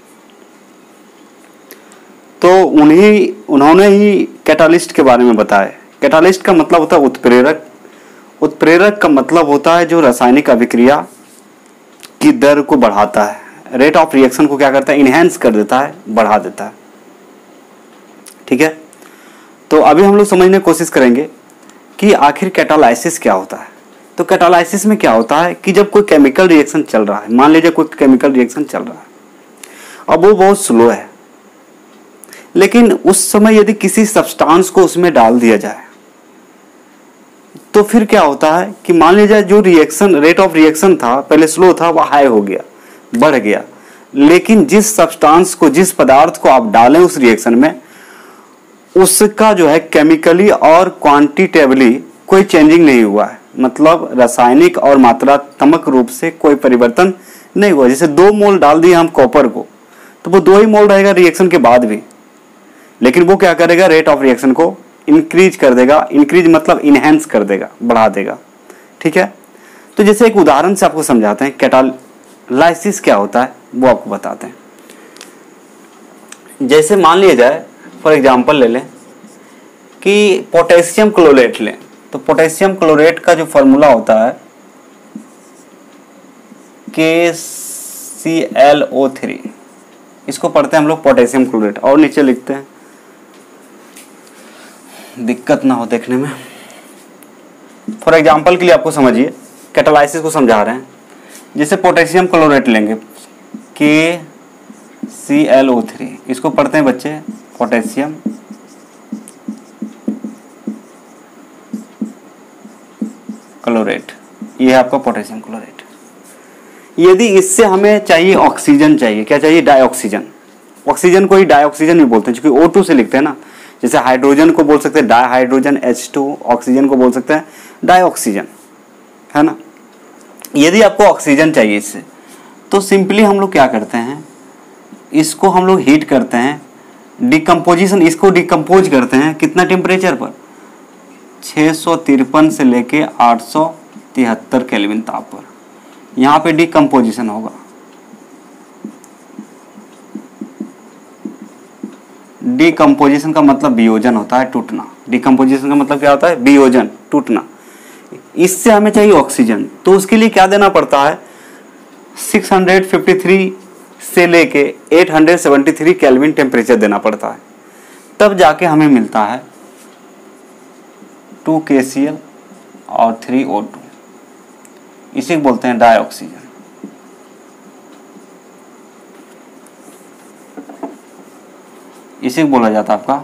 तो उन्हीं उन्होंने ही कैटालिस्ट के बारे में बताया। कैटालिस्ट का मतलब होता है उत्प्रेरक। उत्प्रेरक का मतलब होता है जो रासायनिक अभिक्रिया की दर को बढ़ाता है, रेट ऑफ रिएक्शन को क्या करता है, इनहेंस कर देता है, बढ़ा देता है, ठीक है। तो अभी हम लोग समझने की कोशिश करेंगे कि आखिर कैटालाइसिस क्या होता है। तो कैटालाइसिस में क्या होता है कि जब कोई केमिकल रिएक्शन चल रहा है, मान लीजिए कोई केमिकल रिएक्शन चल रहा है, अब वो बहुत स्लो है, लेकिन उस समय यदि किसी सब्सटेंस को उसमें डाल दिया जाए तो फिर क्या होता है कि मान लीजिए जो रिएक्शन रेट ऑफ रिएक्शन था पहले स्लो था, वह हाई हो गया, बढ़ गया, लेकिन जिस सब्सटेंस को, जिस पदार्थ को आप डालें उस रिएक्शन में, उसका जो है केमिकली और क्वांटिटेटिवली कोई चेंजिंग नहीं हुआ है, मतलब रासायनिक और मात्रात्मक रूप से कोई परिवर्तन नहीं हुआ। जैसे दो मोल डाल दिए हम कॉपर को, तो वो दो ही मोल रहेगा रिएक्शन के बाद भी, लेकिन वो क्या करेगा, रेट ऑफ रिएक्शन को इंक्रीज कर देगा। इंक्रीज मतलब इनहेंस कर देगा, बढ़ा देगा, ठीक है। तो जैसे एक उदाहरण से आपको समझाते हैं कैटालाइसिस क्या होता है, वो आपको बताते हैं। जैसे मान लिया जाए, फॉर एग्जांपल ले लें कि पोटेशियम क्लोरेट लें, तो पोटेशियम क्लोरेट का जो फॉर्मूला होता है के सी एल ओ थ्री, इसको पढ़ते हैं हम लोग पोटेशियम क्लोरेट, और नीचे लिखते हैं, दिक्कत ना हो देखने में। फॉर एग्जांपल के लिए आपको समझिए, कैटालाइसिस को समझा रहे हैं। जैसे पोटेशियम क्लोरेट लेंगे के सी एल ओ थ्री, इसको पढ़ते हैं बच्चे पोटेशियम क्लोरेट, ये है आपका पोटेशियम क्लोरेट। यदि इससे हमें चाहिए ऑक्सीजन चाहिए, क्या चाहिए, डाइऑक्सीजन। ऑक्सीजन को ही डाइऑक्सीजन भी बोलते हैं, क्योंकि ओ टू से लिखते हैं ना। जैसे हाइड्रोजन को बोल सकते हैं dihydrogen H two, oxygen को बोल सकते हैं डाइऑक्सीजन, है ना। यदि आपको ऑक्सीजन चाहिए इससे, तो सिंपली हम लोग क्या करते हैं, इसको हम लोग हीट करते हैं, डिकम्पोजिशन, इसको डिकम्पोज करते हैं कितना टेम्परेचर पर, छः सौ तिरपन से लेके आठ सौ तिहत्तर केल्विन ताप पर। यहाँ पे डिकम्पोजिशन होगा। डिकम्पोजिशन का मतलब वियोजन होता है, टूटना। डिकम्पोजिशन का मतलब क्या होता है, वियोजन, टूटना। इससे हमें चाहिए ऑक्सीजन, तो उसके लिए क्या देना पड़ता है, छह सौ तिरेपन से लेके आठ सौ तिहत्तर केल्विन टेम्परेचर देना पड़ता है, तब जाके हमें मिलता है टू के सी एल और थ्री ओ टू, इसे बोलते हैं डाइऑक्सीजन। इसे बोला जाता है आपका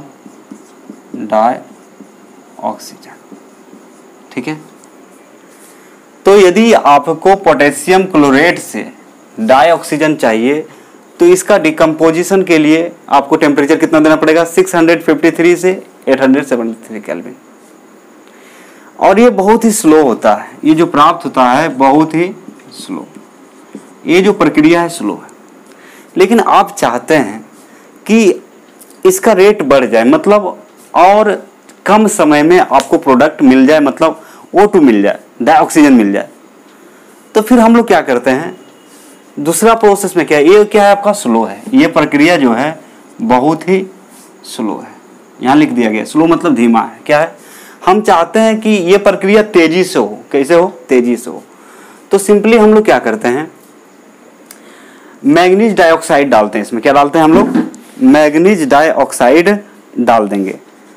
डाइऑक्सीजन, ठीक है। तो यदि आपको पोटेशियम क्लोरेट से डाइऑक्सीजन चाहिए, तो इसका डिकम्पोजिशन के लिए आपको टेम्परेचर कितना देना पड़ेगा, छह सौ तिरेपन से आठ सौ तिहत्तर केल्विन। और ये बहुत ही स्लो होता है, ये जो प्राप्त होता है बहुत ही स्लो, ये जो प्रक्रिया है स्लो है। लेकिन आप चाहते हैं कि इसका रेट बढ़ जाए, मतलब और कम समय में आपको प्रोडक्ट मिल जाए, मतलब ओ टू मिल जाए, डाइऑक्सीजन मिल जाए। तो फिर हम लोग क्या करते हैं, दूसरा प्रोसेस में क्या है, ये क्या है आपका स्लो है, ये प्रक्रिया जो है बहुत ही स्लो है। यहाँ लिख दिया गया स्लो मतलब धीमा है। क्या है, हम चाहते हैं कि ये प्रक्रिया तेजी से हो। कैसे हो, तेजी से हो। तो सिंपली हम लोग क्या करते हैं, मैग्नीज डाइऑक्साइड डालते हैं इसमें। क्या डालते हैं हम लोग, मैग्नीज डाइऑक्साइड डाल देंगे।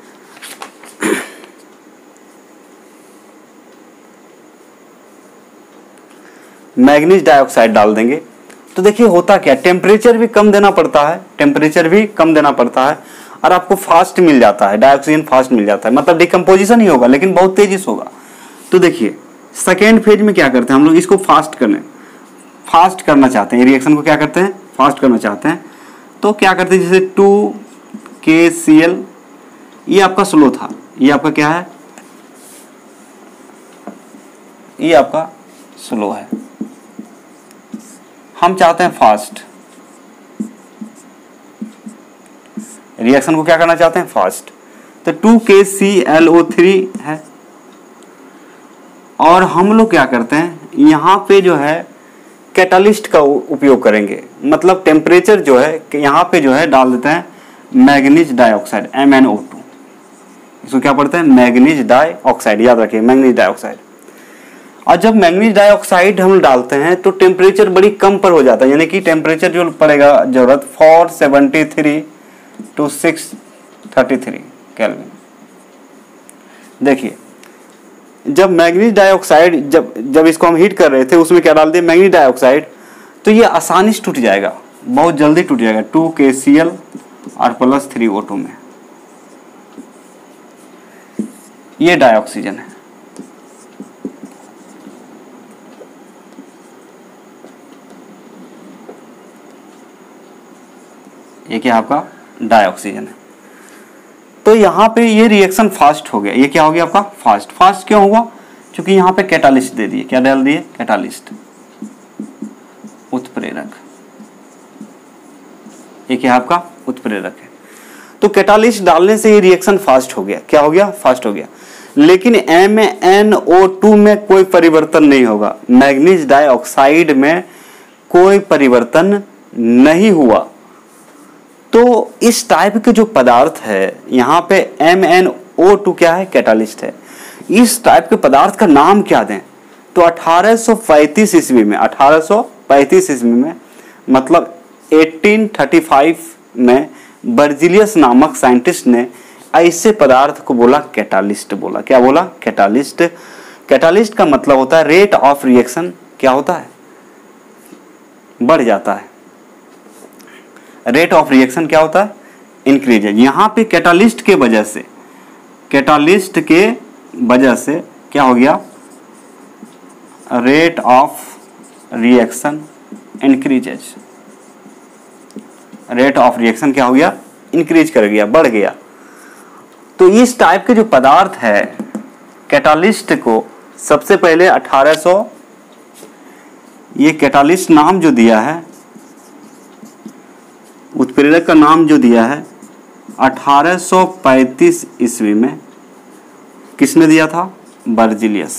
मैग्नीज डाइऑक्साइड डाल देंगे तो देखिए होता क्या, टेम्परेचर भी कम देना पड़ता है, टेम्परेचर भी कम देना पड़ता है, और आपको फास्ट मिल जाता है, डाइऑक्सीजन फास्ट मिल जाता है, मतलब डिकम्पोजिशन ही होगा लेकिन बहुत तेजी से होगा। तो देखिए सेकेंड फेज में क्या करते हैं हम लोग, इसको फास्ट करने फास्ट करना चाहते हैं, रिएक्शन को क्या करते हैं, फास्ट करना चाहते हैं। तो क्या करते हैं, जैसे टू के सी एल, ये आपका स्लो था, ये आपका क्या है, ये आपका स्लो है, हम चाहते हैं फास्ट। रिएक्शन को क्या करना चाहते हैं, फास्ट। तो to K C L O three है, और हम लोग क्या करते हैं, यहाँ पे जो है कैटालिस्ट का उपयोग करेंगे, मतलब टेम्परेचर जो है यहाँ पे जो है डाल देते हैं manganese dioxide, M N O two. इसको क्या पढ़ते हैं, मैग्नीज डाइऑक्साइड, याद रखिए मैग्नीज डाइऑक्साइड। और जब मैग्नीज डाइऑक्साइड हम डालते हैं तो टेम्परेचर बड़ी कम पर हो जाता है, यानी कि टेम्परेचर जो पड़ेगा जरूरत four seventy three two six thirty three kelvin. देखिए जब मैग्नीज डाइऑक्साइड जब जब इसको हम हीट कर रहे थे, उसमें क्या डाल दिए, मैग्नीज डाइऑक्साइड, तो ये आसानी से टूट जाएगा, बहुत जल्दी टूट जाएगा, टू के सी एल और प्लस थ्री ओ टू में। ये डाइऑक्सीजन है। ये क्या आपका डाइऑक्सीजन है। तो यहाँ पे ये रिएक्शन फास्ट हो गया, ये क्या हो गया आपका फास्ट। फास्ट क्यों हुआ, क्योंकि यहाँ पे कैटालिस्ट दे दिए, क्या डाल दिए, कैटालिस्ट, उत्प्रेरक। ये क्या आपका उत्प्रेरक है। तो कैटालिस्ट डालने से ये रिएक्शन फास्ट हो गया, क्या हो गया, फास्ट हो गया। लेकिन एम एन ओ टू में कोई परिवर्तन नहीं होगा। मैग्नीज डाइऑक्साइड में कोई परिवर्तन नहीं हुआ। तो इस टाइप के जो पदार्थ है, यहाँ पे एम एन ओ टू क्या है, कैटालिस्ट है। इस टाइप के पदार्थ का नाम क्या दें? तो अठारह सौ पैंतीस ईस्वी में अठारह सौ पैंतीस ईस्वी में मतलब अठारह सौ पैंतीस में बर्जिलियस नामक साइंटिस्ट ने ऐसे पदार्थ को बोला कैटालिस्ट बोला। क्या बोला? कैटालिस्ट। कैटालिस्ट का मतलब होता है रेट ऑफ रिएक्शन क्या होता है, बढ़ जाता है। रेट ऑफ रिएक्शन क्या होता है, इंक्रीज है। यहाँ पे कैटालिस्ट के वजह से कैटालिस्ट के वजह से क्या हो गया, rate of reaction increases. Rate of reaction क्या हो गया, इंक्रीज कर गया, बढ़ गया। तो इस टाइप के जो पदार्थ है कैटालिस्ट को सबसे पहले अठारह सौ, ये कैटालिस्ट नाम जो दिया है, उत्प्रेरक का नाम जो दिया है अठारह सौ पैंतीस ईस्वी में किसने दिया था? बर्जिलियस।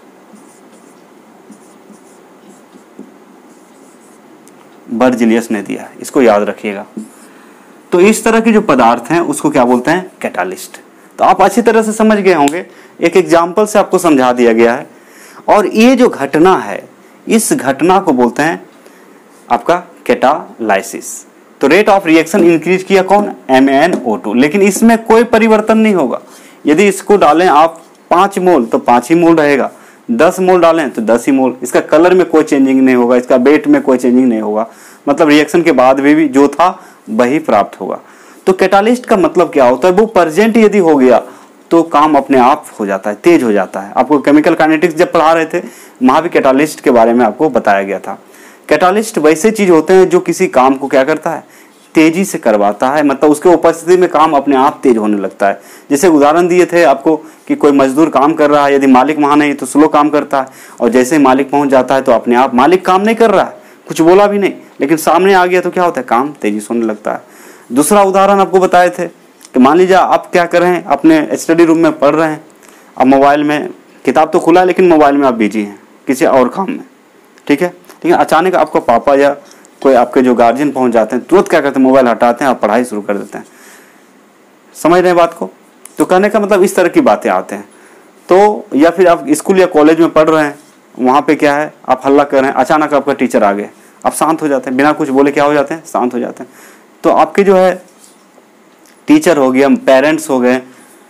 बर्जिलियस ने दिया, इसको याद रखिएगा। तो इस तरह के जो पदार्थ हैं उसको क्या बोलते हैं, कैटालिस्ट। तो आप अच्छी तरह से समझ गए होंगे, एक एग्जाम्पल से आपको समझा दिया गया है। और ये जो घटना है, इस घटना को बोलते हैं आपका कैटालाइसिस। तो रेट ऑफ रिएक्शन इंक्रीज किया कौन, एम एन ओ टू, लेकिन इसमें कोई परिवर्तन नहीं होगा। यदि इसको डालें आप पाँच मोल तो पाँच ही मोल रहेगा, दस मोल डालें तो दस ही मोल। इसका कलर में कोई चेंजिंग नहीं होगा, इसका वेट में कोई चेंजिंग नहीं होगा, मतलब रिएक्शन के बाद भी, भी जो था वही प्राप्त होगा। तो कैटालिस्ट का मतलब क्या होता है, वो प्रेजेंट यदि हो गया तो काम अपने आप हो जाता है, तेज हो जाता है। आपको केमिकल काइनेटिक्स जब पढ़ा रहे थे वहाँ भी कैटालिस्ट के बारे में आपको बताया गया था। कैटालिस्ट वैसे चीज होते हैं जो किसी काम को क्या करता है, तेजी से करवाता है, मतलब उसके उपस्थिति में काम अपने आप तेज होने लगता है। जैसे उदाहरण दिए थे आपको कि कोई मजदूर काम कर रहा है, यदि मालिक वहाँ नहीं तो स्लो काम करता है, और जैसे मालिक पहुँच जाता है तो अपने आप, मालिक काम नहीं कर रहा है, कुछ बोला भी नहीं, लेकिन सामने आ गया तो क्या होता है, काम तेजी से होने लगता है। दूसरा उदाहरण आपको बताए थे कि मान लीजिए आप क्या कर रहे हैं, अपने स्टडी रूम में पढ़ रहे हैं, अब मोबाइल में किताब तो खुला है लेकिन मोबाइल में आप बिजी हैं किसी और काम में, ठीक है। लेकिन अचानक आपका पापा या कोई आपके जो गार्जियन पहुंच जाते हैं, तुरंत क्या करते हैं, मोबाइल हटाते हैं और पढ़ाई शुरू कर देते हैं। समझ रहे हैं बात को? तो कहने का मतलब इस तरह की बातें आते हैं। तो या फिर आप स्कूल या कॉलेज में पढ़ रहे हैं, वहाँ पे क्या है, आप हल्ला कर रहे हैं, अचानक आपका टीचर आ गए, आप शांत हो जाते हैं, बिना कुछ बोले क्या हो जाते हैं, शांत हो जाते हैं। तो आपके जो है टीचर हो गया, पेरेंट्स हो गए,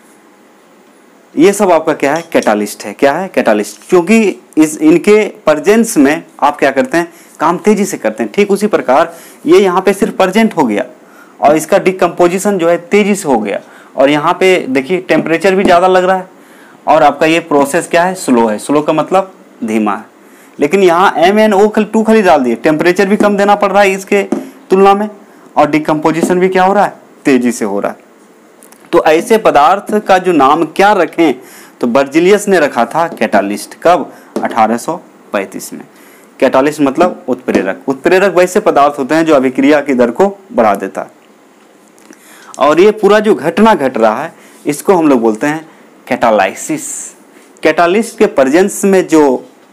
ये सब आपका क्या है, कैटालिस्ट है। क्या है, कैटालिस्ट। क्योंकि इस इनके प्रेजेंस में आप क्या करते हैं, काम तेजी से करते हैं। ठीक उसी प्रकार ये यहाँ पे सिर्फ प्रेजेंट हो गया और इसका डिकम्पोजिशन जो है तेजी से हो गया, और यहाँ पे देखिए टेम्परेचर भी ज़्यादा लग रहा है, और आपका ये प्रोसेस क्या है, स्लो है। स्लो का मतलब धीमा है। लेकिन यहाँ एम एन ओ टू खाली डाल दिए, टेम्परेचर भी कम देना पड़ रहा है इसके तुलना में, और डिकम्पोजिशन भी क्या हो रहा है, तेजी से हो रहा है। तो ऐसे पदार्थ का जो नाम क्या रखें, तो बर्जिलियस ने रखा था कैटालिस्ट। कब? अठारह सौ पैंतीस में। कैटालिस्ट मतलब उत्प्रेरक। उत्प्रेरक वैसे पदार्थ होते हैं जो अभिक्रिया की दर को बढ़ा देता है। और ये पूरा जो घटना घट रहा है इसको हम लोग बोलते हैं कैटालाइसिस। कैटालिस्ट के प्रेजेंस में जो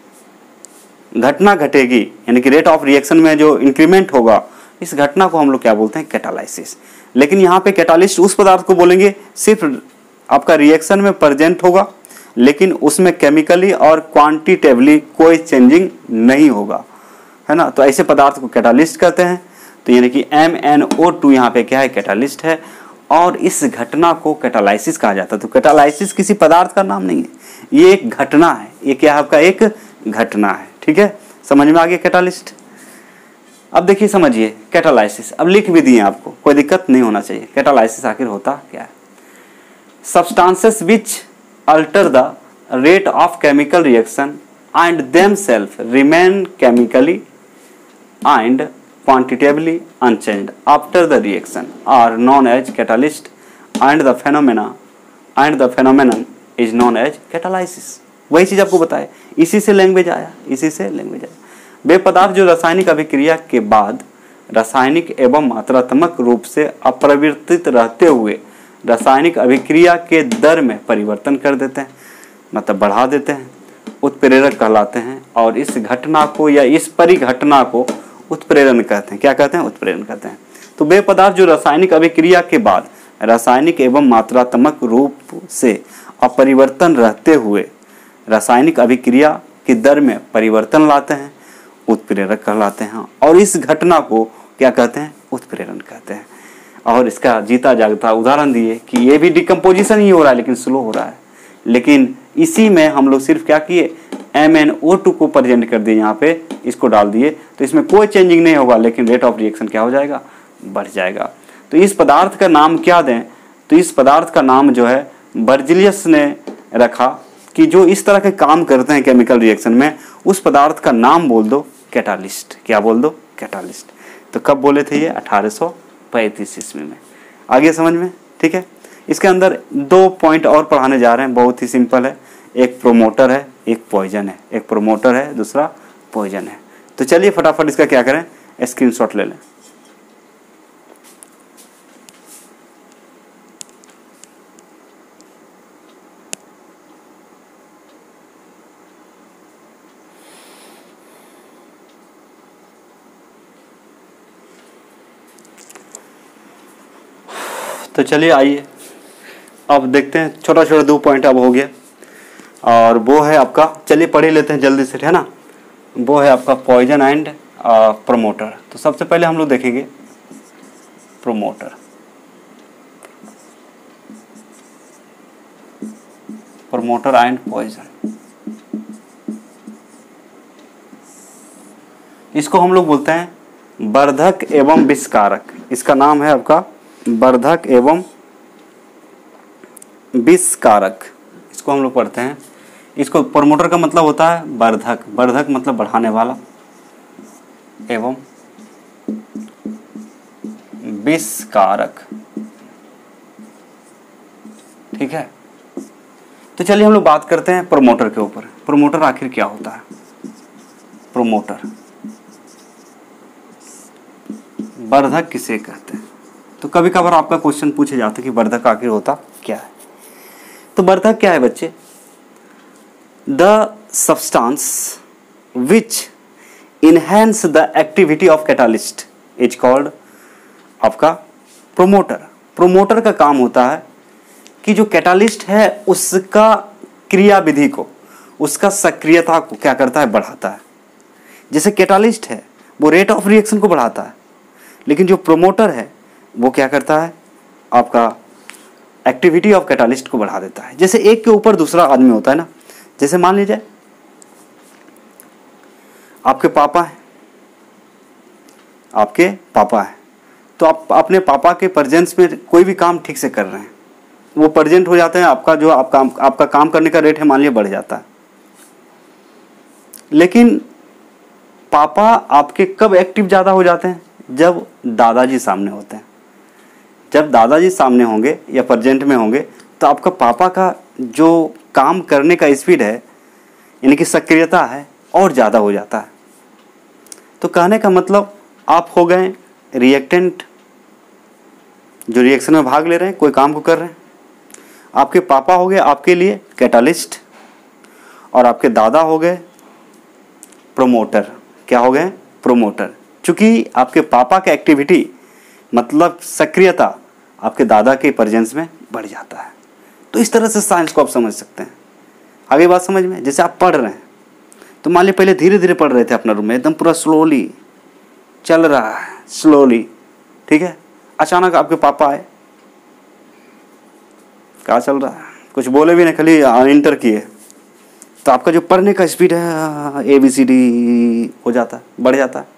घटना घटेगी, यानी कि रेट ऑफ रिएक्शन में जो इंक्रीमेंट होगा, इस घटना को हम लोग क्या बोलते हैं, कैटालाइसिस। लेकिन यहाँ पे कैटालिस्ट उस पदार्थ को बोलेंगे सिर्फ आपका रिएक्शन में प्रेजेंट होगा, लेकिन उसमें केमिकली और क्वांटिटेटिवली कोई चेंजिंग नहीं होगा, है ना। तो ऐसे पदार्थ को कैटालिस्ट कहते हैं। तो यानी कि एम एन ओ टू यहाँ पे क्या है, कैटालिस्ट है, और इस घटना को कैटालाइसिस कहा जाता है। तो कैटालाइसिस किसी पदार्थ का नाम नहीं है, ये एक घटना है। ये क्या है, आपका एक घटना है। ठीक है, समझ में आ गया कैटालिस्ट। अब देखिए समझिए कैटालाइसिस, अब लिख भी दिए आपको, कोई दिक्कत नहीं होना चाहिए। कैटालाइसिस आखिर होता क्या है? Substances which alter the rate of chemical reaction and themselves remain chemically and quantitatively unchanged after the reaction are known as catalyst, and the phenomena and the phenomenon is known as catalysis। वही चीज आपको बताए, इसी से language आया, इसी से language आया। वे पदार्थ जो रासायनिक अभिक्रिया के बाद रासायनिक एवं मात्रात्मक रूप से अपरिवर्तित रहते हुए रासायनिक अभिक्रिया के दर में परिवर्तन कर देते हैं। मतलब बढ़ा देते हैं, उत्प्रेरक कहलाते हैं। और इस घटना को या इस परिघटना को उत्प्रेरण कहते हैं। क्या कहते हैं? उत्प्रेरण कहते हैं। तो वे पदार्थ जो रासायनिक अभिक्रिया के बाद रासायनिक एवं मात्रात्मक रूप से अपरिवर्तन रहते हुए रासायनिक अभिक्रिया की दर में परिवर्तन लाते हैं, उत्प्रेरक कहलाते हैं। और इस घटना को क्या कहते हैं? उत्प्रेरण कहते हैं। और इसका जीता जागता उदाहरण दिए कि ये भी डिकम्पोजिशन ही हो रहा है लेकिन स्लो हो रहा है, लेकिन इसी में हम लोग सिर्फ क्या किए, एम एन ओ टू को प्रेजेंट कर दिए, यहाँ पे इसको डाल दिए, तो इसमें कोई चेंजिंग नहीं होगा लेकिन रेट ऑफ रिएक्शन क्या हो जाएगा? बढ़ जाएगा। तो इस पदार्थ का नाम क्या दें? तो इस पदार्थ का नाम जो है बर्जिलियस ने रखा कि जो इस तरह के काम करते हैं केमिकल रिएक्शन में, उस पदार्थ का नाम बोल दो कैटालिस्ट। क्या बोल दो? कैटालिस्ट। तो कब बोले थे ये? अठारह सौ पैंतीस ईस्वी में। आगे समझ में? ठीक है। इसके अंदर दो पॉइंट और पढ़ाने जा रहे हैं, बहुत ही सिंपल है। एक प्रोमोटर है, एक पॉइजन है। एक प्रोमोटर है, दूसरा पॉइजन है। तो चलिए फटाफट इसका क्या करें, स्क्रीनशॉट ले लें। तो चलिए आइए अब देखते हैं, छोटा छोटा दो पॉइंट अब हो गया, और वो है आपका, चलिए पढ़ ही लेते हैं जल्दी से, है ना। वो है आपका पॉइजन एंड प्रोमोटर। तो सबसे पहले हम लोग देखेंगे प्रोमोटर। प्रोमोटर एंड पॉइजन, इसको हम लोग बोलते हैं वर्धक एवं विषकारक। इसका नाम है आपका वर्धक एवं विषकारक, इसको हम लोग पढ़ते हैं। इसको प्रोमोटर का मतलब होता है वर्धक, वर्धक मतलब बढ़ाने वाला, एवं विषकारक। ठीक है। तो चलिए हम लोग बात करते हैं प्रोमोटर के ऊपर। प्रोमोटर आखिर क्या होता है? प्रोमोटर वर्धक किसे कहते हैं? तो कभी कभार आपका क्वेश्चन पूछे जाता है कि वर्धक आखिर होता क्या है। तो वर्धक क्या है बच्चे? The substance which enhance the activity of catalyst is called आपका प्रोमोटर। प्रोमोटर का काम होता है कि जो कैटालिस्ट है उसका क्रियाविधि को, उसका सक्रियता को क्या करता है? बढ़ाता है। जैसे कैटालिस्ट है वो रेट ऑफ रिएक्शन को बढ़ाता है, लेकिन जो प्रोमोटर है वो क्या करता है? आपका एक्टिविटी ऑफ कैटालिस्ट को बढ़ा देता है। जैसे एक के ऊपर दूसरा आदमी होता है ना, जैसे मान लीजिए आपके पापा हैं, आपके पापा हैं, तो आप अपने पापा के प्रेजेंस में कोई भी काम ठीक से कर रहे हैं, वो प्रेजेंट हो जाते हैं, आपका जो आपका आपका काम करने का रेट है मान लीजिए बढ़ जाता है। लेकिन पापा आपके कब एक्टिव ज़्यादा हो जाते हैं? जब दादाजी सामने होते हैं। जब दादाजी सामने होंगे या प्रेजेंट में होंगे तो आपका पापा का जो काम करने का स्पीड है, यानी कि सक्रियता है, और ज़्यादा हो जाता है। तो कहने का मतलब आप हो गए रिएक्टेंट, जो रिएक्शन में भाग ले रहे हैं, कोई काम को कर रहे हैं। आपके पापा हो गए आपके लिए कैटालिस्ट, और आपके दादा हो गए प्रोमोटर। क्या हो गए? प्रोमोटर। चूँकि आपके पापा का एक्टिविटी मतलब सक्रियता आपके दादा के प्रेजेंस में बढ़ जाता है। तो इस तरह से साइंस को आप समझ सकते हैं। आगे बात समझ में? जैसे आप पढ़ रहे हैं, तो मान लीजिए पहले धीरे धीरे पढ़ रहे थे अपना रूम में, एकदम पूरा स्लोली चल रहा है, स्लोली, ठीक है। अचानक आपके पापा आए, क्या चल रहा है, कुछ बोले भी नहीं, खाली इंटर किए, तो आपका जो पढ़ने का स्पीड है ए बी सी डी हो जाता है, बढ़ जाता है।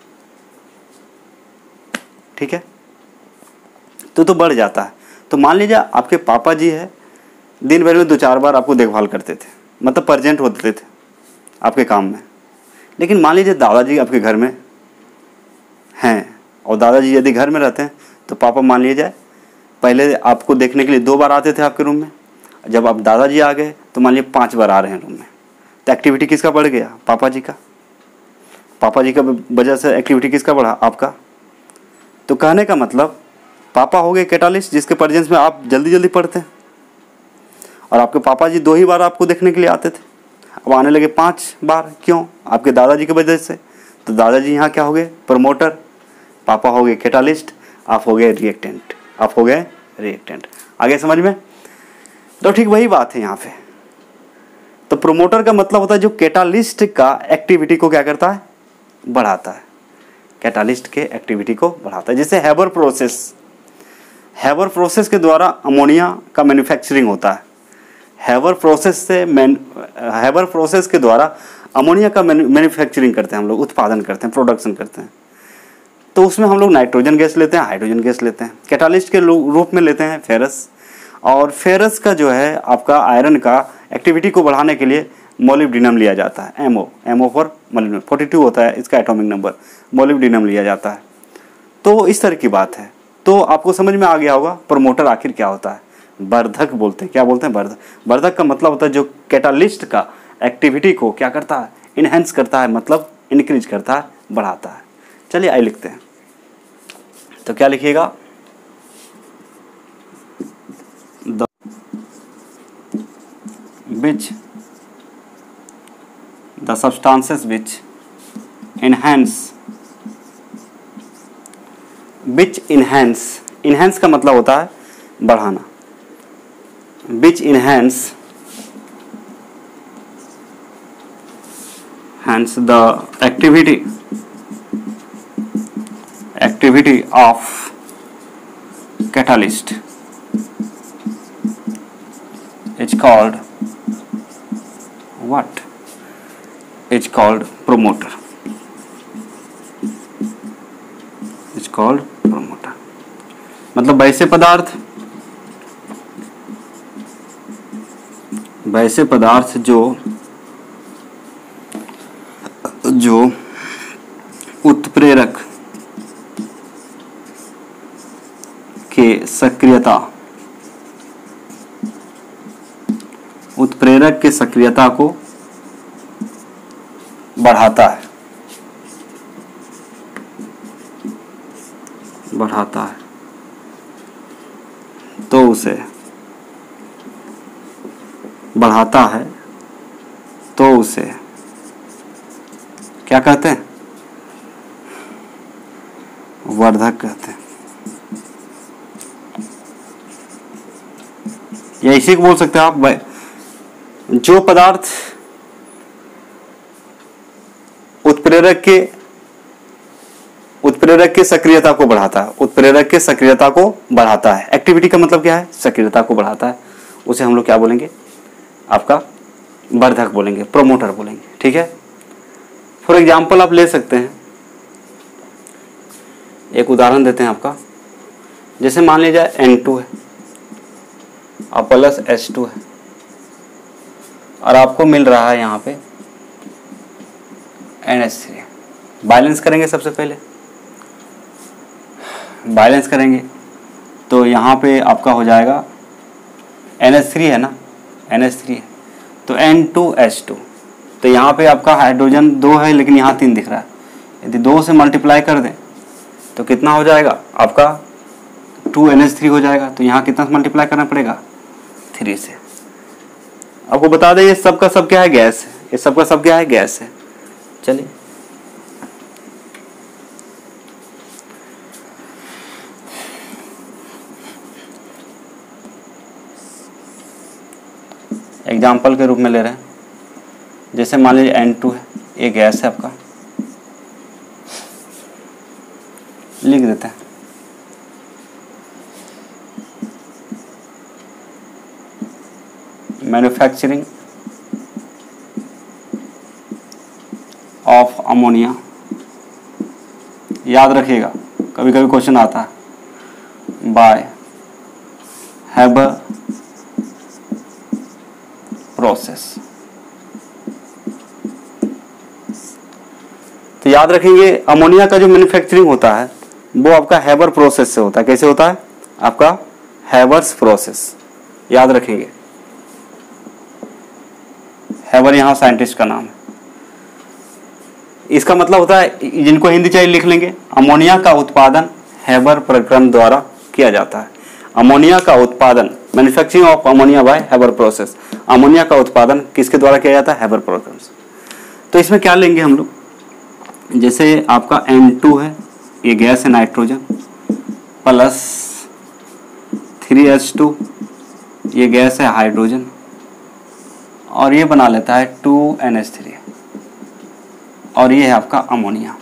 ठीक है, तो तो बढ़ जाता है। तो मान लीजिए आपके पापा जी है, दिन भर में दो चार बार आपको देखभाल करते थे, मतलब प्रेजेंट होते थे आपके काम में। लेकिन मान लीजिए दादाजी आपके घर में हैं, और दादाजी यदि घर में रहते हैं तो पापा मान लीजिए पहले आपको देखने के लिए दो बार आते थे आपके रूम में, जब आप दादाजी आ गए तो मान लीजिए पाँच बार आ रहे हैं रूम में। तो एक्टिविटी किसका बढ़ गया? पापा जी का। पापा जी का वजह से एक्टिविटी किसका बढ़ा? आपका। तो कहने का मतलब पापा हो गए कैटालिस्ट, जिसके प्रेजेंस में आप जल्दी जल्दी पढ़ते हैं, और आपके पापा जी दो ही बार आपको देखने के लिए आते थे, अब आने लगे पांच बार। क्यों? आपके दादाजी की वजह से। तो दादाजी यहाँ क्या हो गए? प्रमोटर, पापा हो गए कैटालिस्ट, आप हो गए रिएक्टेंट, आप हो गए रिएक्टेंट। आगे समझ में? तो ठीक वही बात है यहाँ पे। तो प्रोमोटर का मतलब होता है जो कैटालिस्ट का एक्टिविटी को क्या करता है? बढ़ाता है। कैटालिस्ट के एक्टिविटी को बढ़ाता है। जैसे हैबर प्रोसेस, हैबर प्रोसेस के द्वारा अमोनिया का मैन्युफैक्चरिंग होता है। हैबर प्रोसेस से मैन हैबर प्रोसेस के द्वारा अमोनिया का मैन्युफैक्चरिंग करते हैं हम लोग, उत्पादन करते हैं, प्रोडक्शन करते हैं। तो उसमें हम लोग नाइट्रोजन गैस लेते हैं, हाइड्रोजन गैस लेते हैं। कैटालिस्ट के रूप में लेते हैं फेरस, और फेरस का जो है आपका आयरन का एक्टिविटी को बढ़ाने के लिए मोलिब्डेनम लिया जाता है, एमओ, एमओ फॉर मोलिब्डेनम, बयालीस होता है इसका एटॉमिक नंबर, मोलिब्डेनम लिया जाता है। तो इस तरह की बात है। तो आपको समझ में आ गया होगा प्रमोटर आखिर क्या होता है। वर्धक बोलते हैं, क्या बोलते हैं? वर्धक। वर्धक का मतलब होता है जो कैटालिस्ट का एक्टिविटी को क्या करता है? इनहेंस करता है, मतलब इंक्रीज करता है, बढ़ाता है। चलिए आई लिखते हैं। तो क्या लिखिएगा? The which the substances which enhance which enhance enhance का मतलब होता है बढ़ाना। Which enhance hence the activity activity of catalyst is called what? Is called promoter. Is called promoter. मतलब वैसे पदार्थ वैसे पदार्थ जो जो उत्प्रेरक के सक्रियता उत्प्रेरक के सक्रियता को बढ़ाता है बढ़ाता है तो उसे बढ़ाता है तो उसे क्या कहते हैं? वर्धक कहते हैं। या इसी को बोल सकते हैं आप, जो पदार्थ उत्प्रेरक के उत्प्रेरक के सक्रियता को बढ़ाता है उत्प्रेरक के सक्रियता को बढ़ाता है। एक्टिविटी का मतलब क्या है? सक्रियता को बढ़ाता है। उसे हम लोग क्या बोलेंगे? आपका वर्धक बोलेंगे, प्रोमोटर बोलेंगे। ठीक है। फॉर एग्जाम्पल आप ले सकते हैं, एक उदाहरण देते हैं आपका। जैसे मान लीजिए एन टू है और प्लस एच टू है और आपको मिल रहा है यहाँ पे एन एच थ्री। बैलेंस करेंगे, सबसे पहले बैलेंस करेंगे तो यहाँ पे आपका हो जाएगा एन एच थ्री है ना, एन एच थ्री है तो एन टू एच टू। तो यहाँ पे आपका हाइड्रोजन दो है लेकिन यहाँ तीन दिख रहा है। यदि दो से मल्टीप्लाई कर दें तो कितना हो जाएगा? आपका टू एन एच थ्री हो जाएगा। तो यहाँ कितना से मल्टीप्लाई करना पड़ेगा? थ्री से। आपको बता दें ये सब का सब क्या है? गैस है। ये सब का सब क्या है? गैस है। चलिए एग्जाम्पल के रूप में ले रहे हैं। जैसे मान लीजिए एन टू है, ये गैस है आपका, लिख देते हैं। मैन्युफैक्चरिंग ऑफ अमोनिया, याद रखिएगा कभी कभी क्वेश्चन आता है, बाय हैबर प्रोसेस। तो याद रखेंगे अमोनिया का जो मैन्युफैक्चरिंग होता है वो आपका हैबर प्रोसेस से होता है। कैसे होता है? आपका हैवर्स प्रोसेस। याद रखेंगे, हैबर यहाँ साइंटिस्ट का नाम है। इसका मतलब होता है, जिनको हिंदी चाहिए लिख लेंगे, अमोनिया का उत्पादन हैबर प्रक्रम द्वारा किया जाता है। अमोनिया का उत्पादन manufacturing of ammonia by Haber process, ammonia का उत्पादन किसके द्वारा किया जाता है? Haber process. तो इसमें क्या लेंगे हम लोग, जैसे आपका एन टू है, ये गैस है nitrogen, plus three H two, ये गैस है हाइड्रोजन, और ये बना लेता है टू एन एच थ्री, और ये है आपका अमोनिया।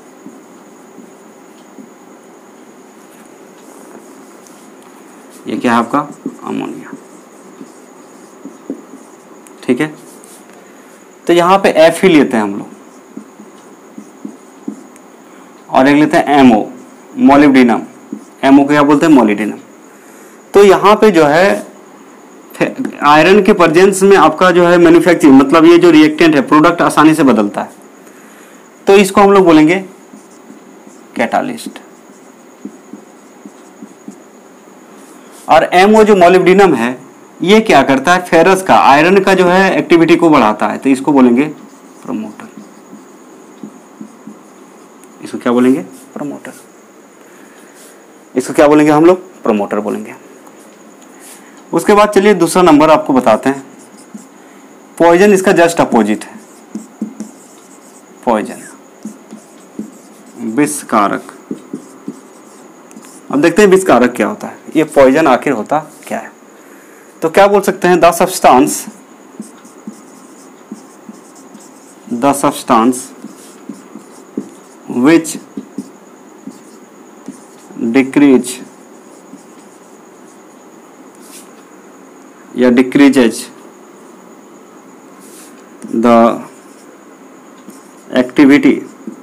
ये क्या है आपका? अमोनिया। ठीक है, तो यहां पे एफ ही लेते हैं हम लोग, और एक लेते हैं एमओ, मोलिब्डेनम। एमओ को क्या बोलते हैं? मोलिब्डेनम। तो यहां पे जो है आयरन के प्रेजेंस में आपका जो है मैन्युफैक्चरिंग, मतलब ये जो रिएक्टेंट है, प्रोडक्ट आसानी से बदलता है, तो इसको हम लोग बोलेंगे कैटालिस्ट। और एमओ जो मोलिब्डेनम है, ये क्या करता है? फेरस का, आयरन का जो है एक्टिविटी को बढ़ाता है, तो इसको बोलेंगे प्रमोटर। इसको क्या बोलेंगे? प्रमोटर। इसको क्या बोलेंगे हम लोग? प्रमोटर बोलेंगे। उसके बाद चलिए दूसरा नंबर आपको बताते हैं। पॉइजन इसका जस्ट अपोजिट है। पॉइजन, विषकारक। अब देखते हैं विषकारक क्या होता है, ये पॉइजन आखिर होता क्या है। तो क्या बोल सकते हैं? The substance the substance which decrease या decreases the activity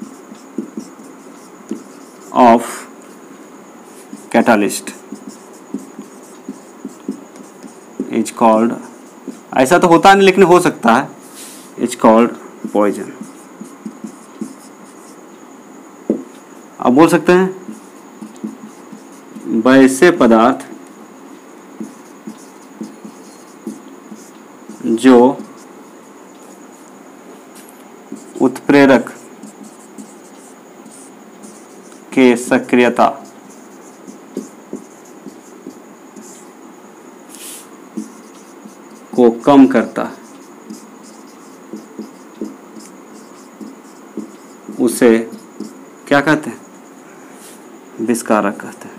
of catalyst is called, ऐसा तो होता नहीं लेकिन हो सकता है, is called poison। आप बोल सकते हैं वैसे पदार्थ जो उत्प्रेरक के सक्रियता को कम करता है, उसे क्या कहते हैं? विषकारक कहते हैं।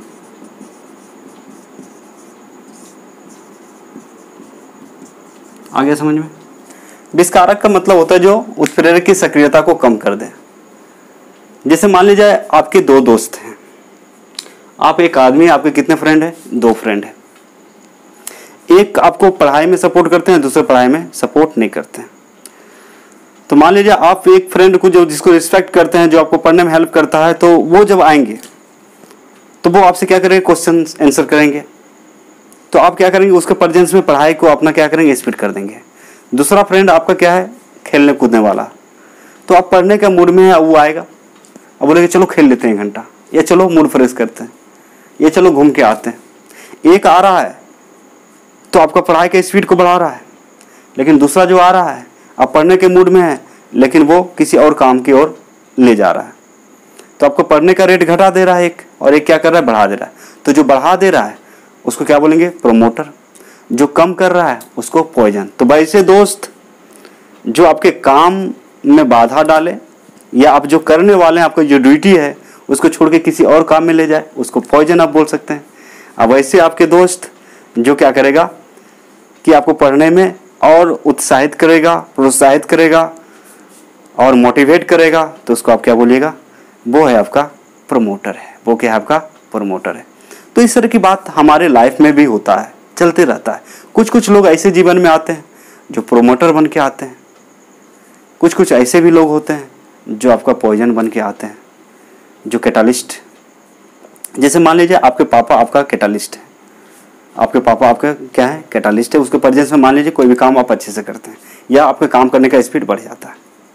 आ गया समझ में? विषकारक का मतलब होता है जो उत्प्रेरक की सक्रियता को कम कर दे। जैसे मान लीजिए आपके दो दोस्त हैं, आप एक आदमी, आपके कितने फ्रेंड हैं? दो फ्रेंड हैं। एक आपको पढ़ाई में सपोर्ट करते हैं, दूसरे पढ़ाई में सपोर्ट नहीं करते हैं। तो मान लीजिए आप एक फ्रेंड को जो जिसको रिस्पेक्ट करते हैं, जो आपको पढ़ने में हेल्प करता है, तो वो जब आएंगे तो वो आपसे क्या करेंगे? क्वेश्चन आंसर करेंगे। तो आप क्या करेंगे? उसके प्रेजेंस में पढ़ाई को अपना क्या करेंगे? स्पीड कर देंगे। दूसरा फ्रेंड आपका क्या है? खेलने कूदने वाला। तो आप पढ़ने का मूड में है, वो आएगा, अब बोलेंगे चलो खेल लेते हैं एक घंटा, या चलो मूड फ्रेश करते हैं, या चलो घूम के आते हैं। एक आ रहा है तो आपका पढ़ाई का स्पीड को बढ़ा रहा है, लेकिन दूसरा जो आ रहा है आप पढ़ने के मूड में है, लेकिन वो किसी और काम की ओर ले जा रहा है। तो आपको पढ़ने का रेट घटा दे रहा है एक, और एक क्या कर रहा है? बढ़ा दे रहा है। तो जो बढ़ा दे रहा है उसको क्या बोलेंगे? प्रोमोटर। जो कम कर रहा है उसको पॉइजन। तो वैसे दोस्त जो आपके काम में बाधा डाले, या आप जो करने वाले हैं, आपको जो ड्यूटी है उसको छोड़ के किसी और काम में ले जाए, उसको पॉइजन आप बोल सकते हैं। अब वैसे आपके दोस्त जो क्या करेगा कि आपको पढ़ने में और उत्साहित करेगा, प्रोत्साहित करेगा और मोटिवेट करेगा, तो उसको आप क्या बोलिएगा? वो है आपका प्रमोटर है। वो क्या है? आपका प्रमोटर है। तो इस तरह की बात हमारे लाइफ में भी होता है, चलते रहता है। कुछ कुछ लोग ऐसे जीवन में आते हैं जो प्रोमोटर बन के आते हैं, कुछ कुछ ऐसे भी लोग होते हैं जो आपका पॉइजन बन के आते हैं, जो कैटालिस्ट। जैसे मान लीजिए आपके पापा आपका कैटालिस्ट है, आपके पापा आपका क्या है? कैटालिस्ट है। उसके प्रेजेंस में मान लीजिए कोई भी काम आप अच्छे से करते हैं, या आपके काम करने का स्पीड बढ़ जाता है।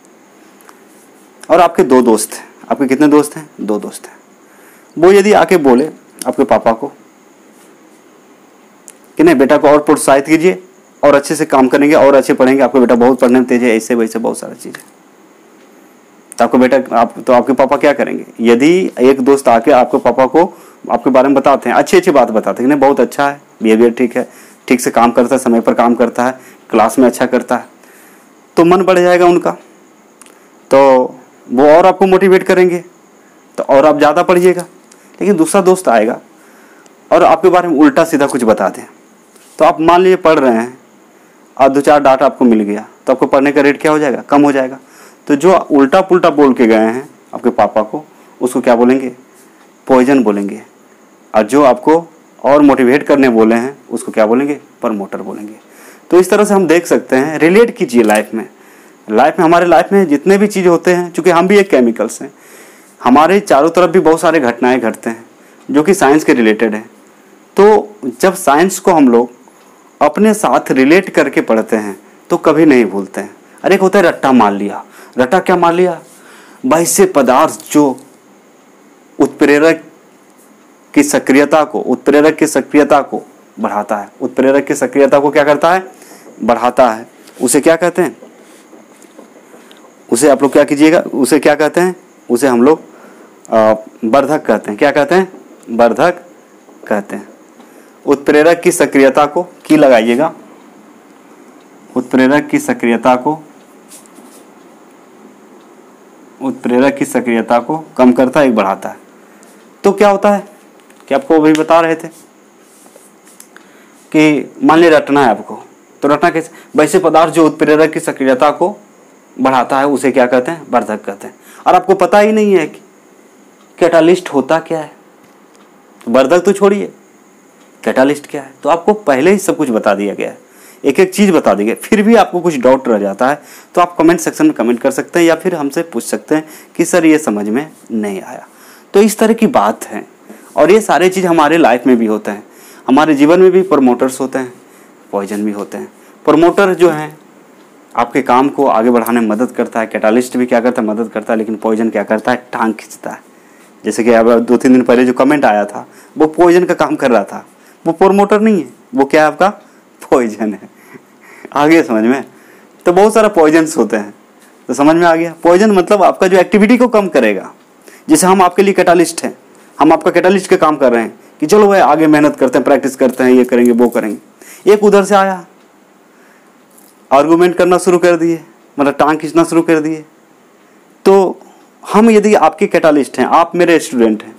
और आपके दो दोस्त हैं, आपके कितने दोस्त हैं? दो दोस्त हैं। वो यदि आके बोले आपके पापा को कि नहीं बेटा को और प्रोत्साहित कीजिए, और अच्छे से काम करेंगे और अच्छे पढ़ेंगे, आपको बेटा बहुत पढ़ने में तेज है, ऐसे वैसे बहुत सारी चीज़ें, तो आपको बेटा आप तो आपके पापा क्या करेंगे? यदि एक दोस्त आके आपके पापा को आपके बारे में बताते हैं, अच्छी अच्छी बात बताते हैं कि नहीं बहुत अच्छा है, बिहेवियर ठीक है, ठीक से काम करता है, समय पर काम करता है, क्लास में अच्छा करता है, तो मन बढ़ जाएगा उनका, तो वो और आपको मोटिवेट करेंगे, तो और आप ज़्यादा पढ़िएगा। लेकिन दूसरा दोस्त आएगा और आपके बारे में उल्टा सीधा कुछ बता दें, तो आप मान लीजिए पढ़ रहे हैं और दो चार डाटा आपको मिल गया, तो आपको पढ़ने का रेट क्या हो जाएगा, कम हो जाएगा। तो जो उल्टा पुल्टा बोल के गए हैं आपके पापा को, उसको क्या बोलेंगे, पॉइजन बोलेंगे। और जो आपको और मोटिवेट करने बोले हैं उसको क्या बोलेंगे, प्रमोटर बोलेंगे। तो इस तरह से हम देख सकते हैं, रिलेट कीजिए लाइफ में। लाइफ में हमारे लाइफ में जितने भी चीज़ होते हैं, चूँकि हम भी एक केमिकल्स हैं, हमारे चारों तरफ भी बहुत सारे घटनाएं घटते हैं जो कि साइंस के रिलेटेड हैं। तो जब साइंस को हम लोग अपने साथ रिलेट करके पढ़ते हैं तो कभी नहीं भूलते हैं। अरे एक होता है रट्टा मार लिया, रट्टा क्या मार लिया, बाह्य पदार्थ जो उत्प्रेरक की सक्रियता को उत्प्रेरक की सक्रियता को बढ़ाता है, उत्प्रेरक की सक्रियता को क्या करता है, बढ़ाता है, उसे क्या कहते हैं, उसे आप लोग क्या कीजिएगा, उसे क्या कहते हैं, उसे हम लोग वर्धक कहते हैं। क्या कहते हैं, वर्धक कहते हैं। उत्प्रेरक की सक्रियता को की लगाइएगा, उत्प्रेरक की सक्रियता को उत्प्रेरक की सक्रियता को कम करता है, एक बढ़ाता है। तो क्या होता है कि आपको अभी बता रहे थे कि मान लीजिए रटना है आपको, तो रटना कैसे, वैसे पदार्थ जो उत्प्रेरक की सक्रियता को बढ़ाता है उसे क्या कहते हैं, वर्धक कहते हैं। और आपको पता ही नहीं है कि कैटालिस्ट होता क्या है, वर्धक तो छोड़िए, कैटालिस्ट क्या है, तो आपको पहले ही सब कुछ बता दिया गया है, एक एक चीज़ बता दी गई। फिर भी आपको कुछ डाउट रह जाता है तो आप कमेंट सेक्शन में कमेंट कर सकते हैं या फिर हमसे पूछ सकते हैं कि सर ये समझ में नहीं आया। तो इस तरह की बात है और ये सारे चीज़ हमारे लाइफ में भी होते हैं, हमारे जीवन में भी प्रमोटर्स होते हैं, पॉइजन भी होते हैं। प्रमोटर जो हैं आपके काम को आगे बढ़ाने में मदद करता है, कैटालिस्ट भी क्या करता है, मदद करता है, लेकिन पॉइजन क्या करता है, टांग खींचता है। जैसे कि अब दो तीन दिन पहले जो कमेंट आया था वो पॉइजन का काम कर रहा था, वो प्रमोटर नहीं है, वो क्या है आपका, पॉइजन है। आगे समझ में, तो बहुत सारा पॉइजन्स होते हैं, तो समझ में आ गया। पॉइजन मतलब आपका जो एक्टिविटी को कम करेगा, जैसे हम आपके लिए कैटालिस्ट हैं, हम आपका कैटालिस्ट का काम कर रहे हैं कि चलो भाई आगे मेहनत करते हैं, प्रैक्टिस करते हैं, ये करेंगे वो करेंगे। एक उधर से आया, आर्गूमेंट करना शुरू कर दिए, मतलब टांग खींचना शुरू कर दिए। तो हम यदि आपके कैटालिस्ट हैं, आप मेरे स्टूडेंट हैं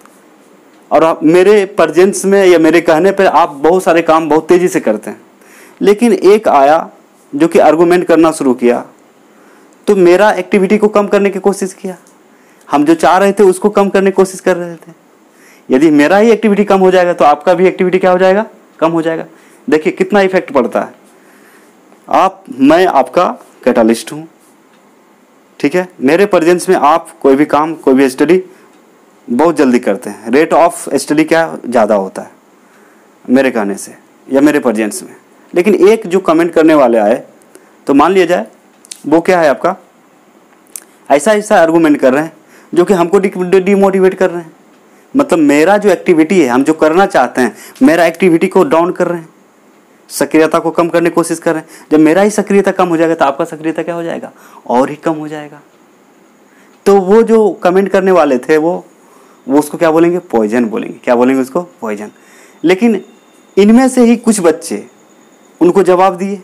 और आप मेरे प्रेजेंस में या मेरे कहने पर आप बहुत सारे काम बहुत तेज़ी से करते हैं, लेकिन एक आया जो कि आर्गूमेंट करना शुरू किया, तो मेरा एक्टिविटी को कम करने की कोशिश किया, हम जो चाह रहे थे उसको कम करने की कोशिश कर रहे थे। यदि मेरा ही एक्टिविटी कम हो जाएगा तो आपका भी एक्टिविटी क्या हो जाएगा, कम हो जाएगा। देखिए कितना इफेक्ट पड़ता है। आप, मैं आपका कैटालिस्ट हूँ, ठीक है, मेरे प्रेजेंस में आप कोई भी काम, कोई भी स्टडी बहुत जल्दी करते हैं, रेट ऑफ स्टडी क्या ज़्यादा होता है मेरे कहने से या मेरे प्रेजेंस में। लेकिन एक जो कमेंट करने वाले आए, तो मान लिया जाए वो क्या है आपका, ऐसा ऐसा आर्गूमेंट कर रहे हैं जो कि हमको डिमोटिवेट कर रहे हैं। मतलब मेरा जो एक्टिविटी है, हम जो करना चाहते हैं, मेरा एक्टिविटी को डाउन कर रहे हैं, सक्रियता को कम करने की कोशिश कर रहे हैं। जब मेरा ही सक्रियता कम हो जाएगा तो आपका सक्रियता क्या हो जाएगा, और ही कम हो जाएगा। तो वो जो कमेंट करने वाले थे वो वो उसको क्या बोलेंगे, पॉइजन बोलेंगे। क्या बोलेंगे उसको, पॉइजन। लेकिन इनमें से ही कुछ बच्चे उनको जवाब दिए,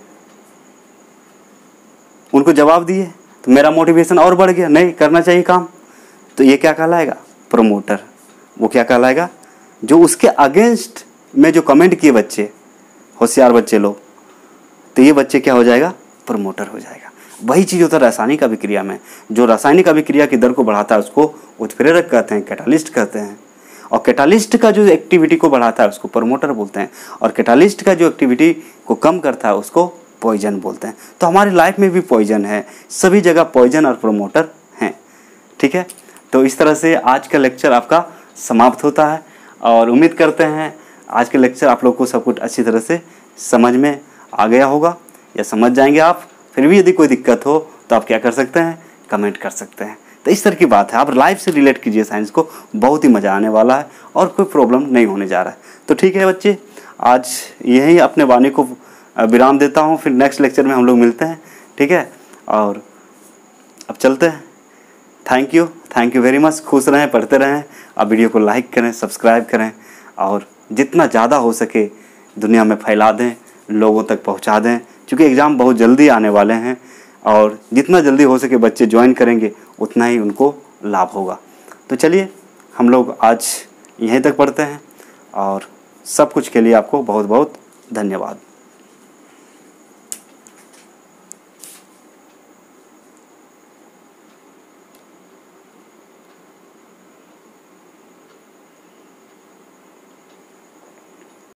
उनको जवाब दिए तो मेरा मोटिवेशन और बढ़ गया, नहीं करना चाहिए काम। तो ये क्या कहलाएगा, प्रमोटर। वो क्या कहलाएगा, जो उसके अगेंस्ट में जो कमेंट किए बच्चे, होशियार बच्चे लोग, तो ये बच्चे क्या हो जाएगा, प्रमोटर हो जाएगा। वही चीज़ होता है रासायनिक अभिक्रिया में, जो रासायनिक अभिक्रिया की दर को बढ़ाता है उसको उत्प्रेरक कहते हैं, कैटालिस्ट कहते हैं। और कैटालिस्ट का जो एक्टिविटी को बढ़ाता है उसको प्रमोटर बोलते हैं, और कैटालिस्ट का जो एक्टिविटी को कम करता है उसको पॉइजन बोलते हैं। तो हमारी लाइफ में भी पॉइजन है, सभी जगह पॉइजन और प्रमोटर हैं, ठीक है। तो इस तरह से आज का लेक्चर आपका समाप्त होता है और उम्मीद करते हैं आज के लेक्चर आप लोग को सब कुछ अच्छी तरह से समझ में आ गया होगा या समझ जाएंगे आप। फिर भी यदि कोई दिक्कत हो तो आप क्या कर सकते हैं, कमेंट कर सकते हैं। तो इस तरह की बात है, आप लाइफ से रिलेट कीजिए साइंस को, बहुत ही मज़ा आने वाला है और कोई प्रॉब्लम नहीं होने जा रहा है। तो ठीक है बच्चे, आज यही अपने वाणी को विराम देता हूँ, फिर नेक्स्ट लेक्चर में हम लोग मिलते हैं, ठीक है। और अब चलते हैं, thank you thank you very much. खुश रहें, पढ़ते रहें, और वीडियो को लाइक करें, सब्सक्राइब करें, और जितना ज़्यादा हो सके दुनिया में फैला दें, लोगों तक पहुंचा दें, क्योंकि एग्ज़ाम बहुत जल्दी आने वाले हैं, और जितना जल्दी हो सके बच्चे ज्वाइन करेंगे उतना ही उनको लाभ होगा। तो चलिए हम लोग आज यहीं तक पढ़ते हैं, और सब कुछ के लिए आपको बहुत बहुत धन्यवाद।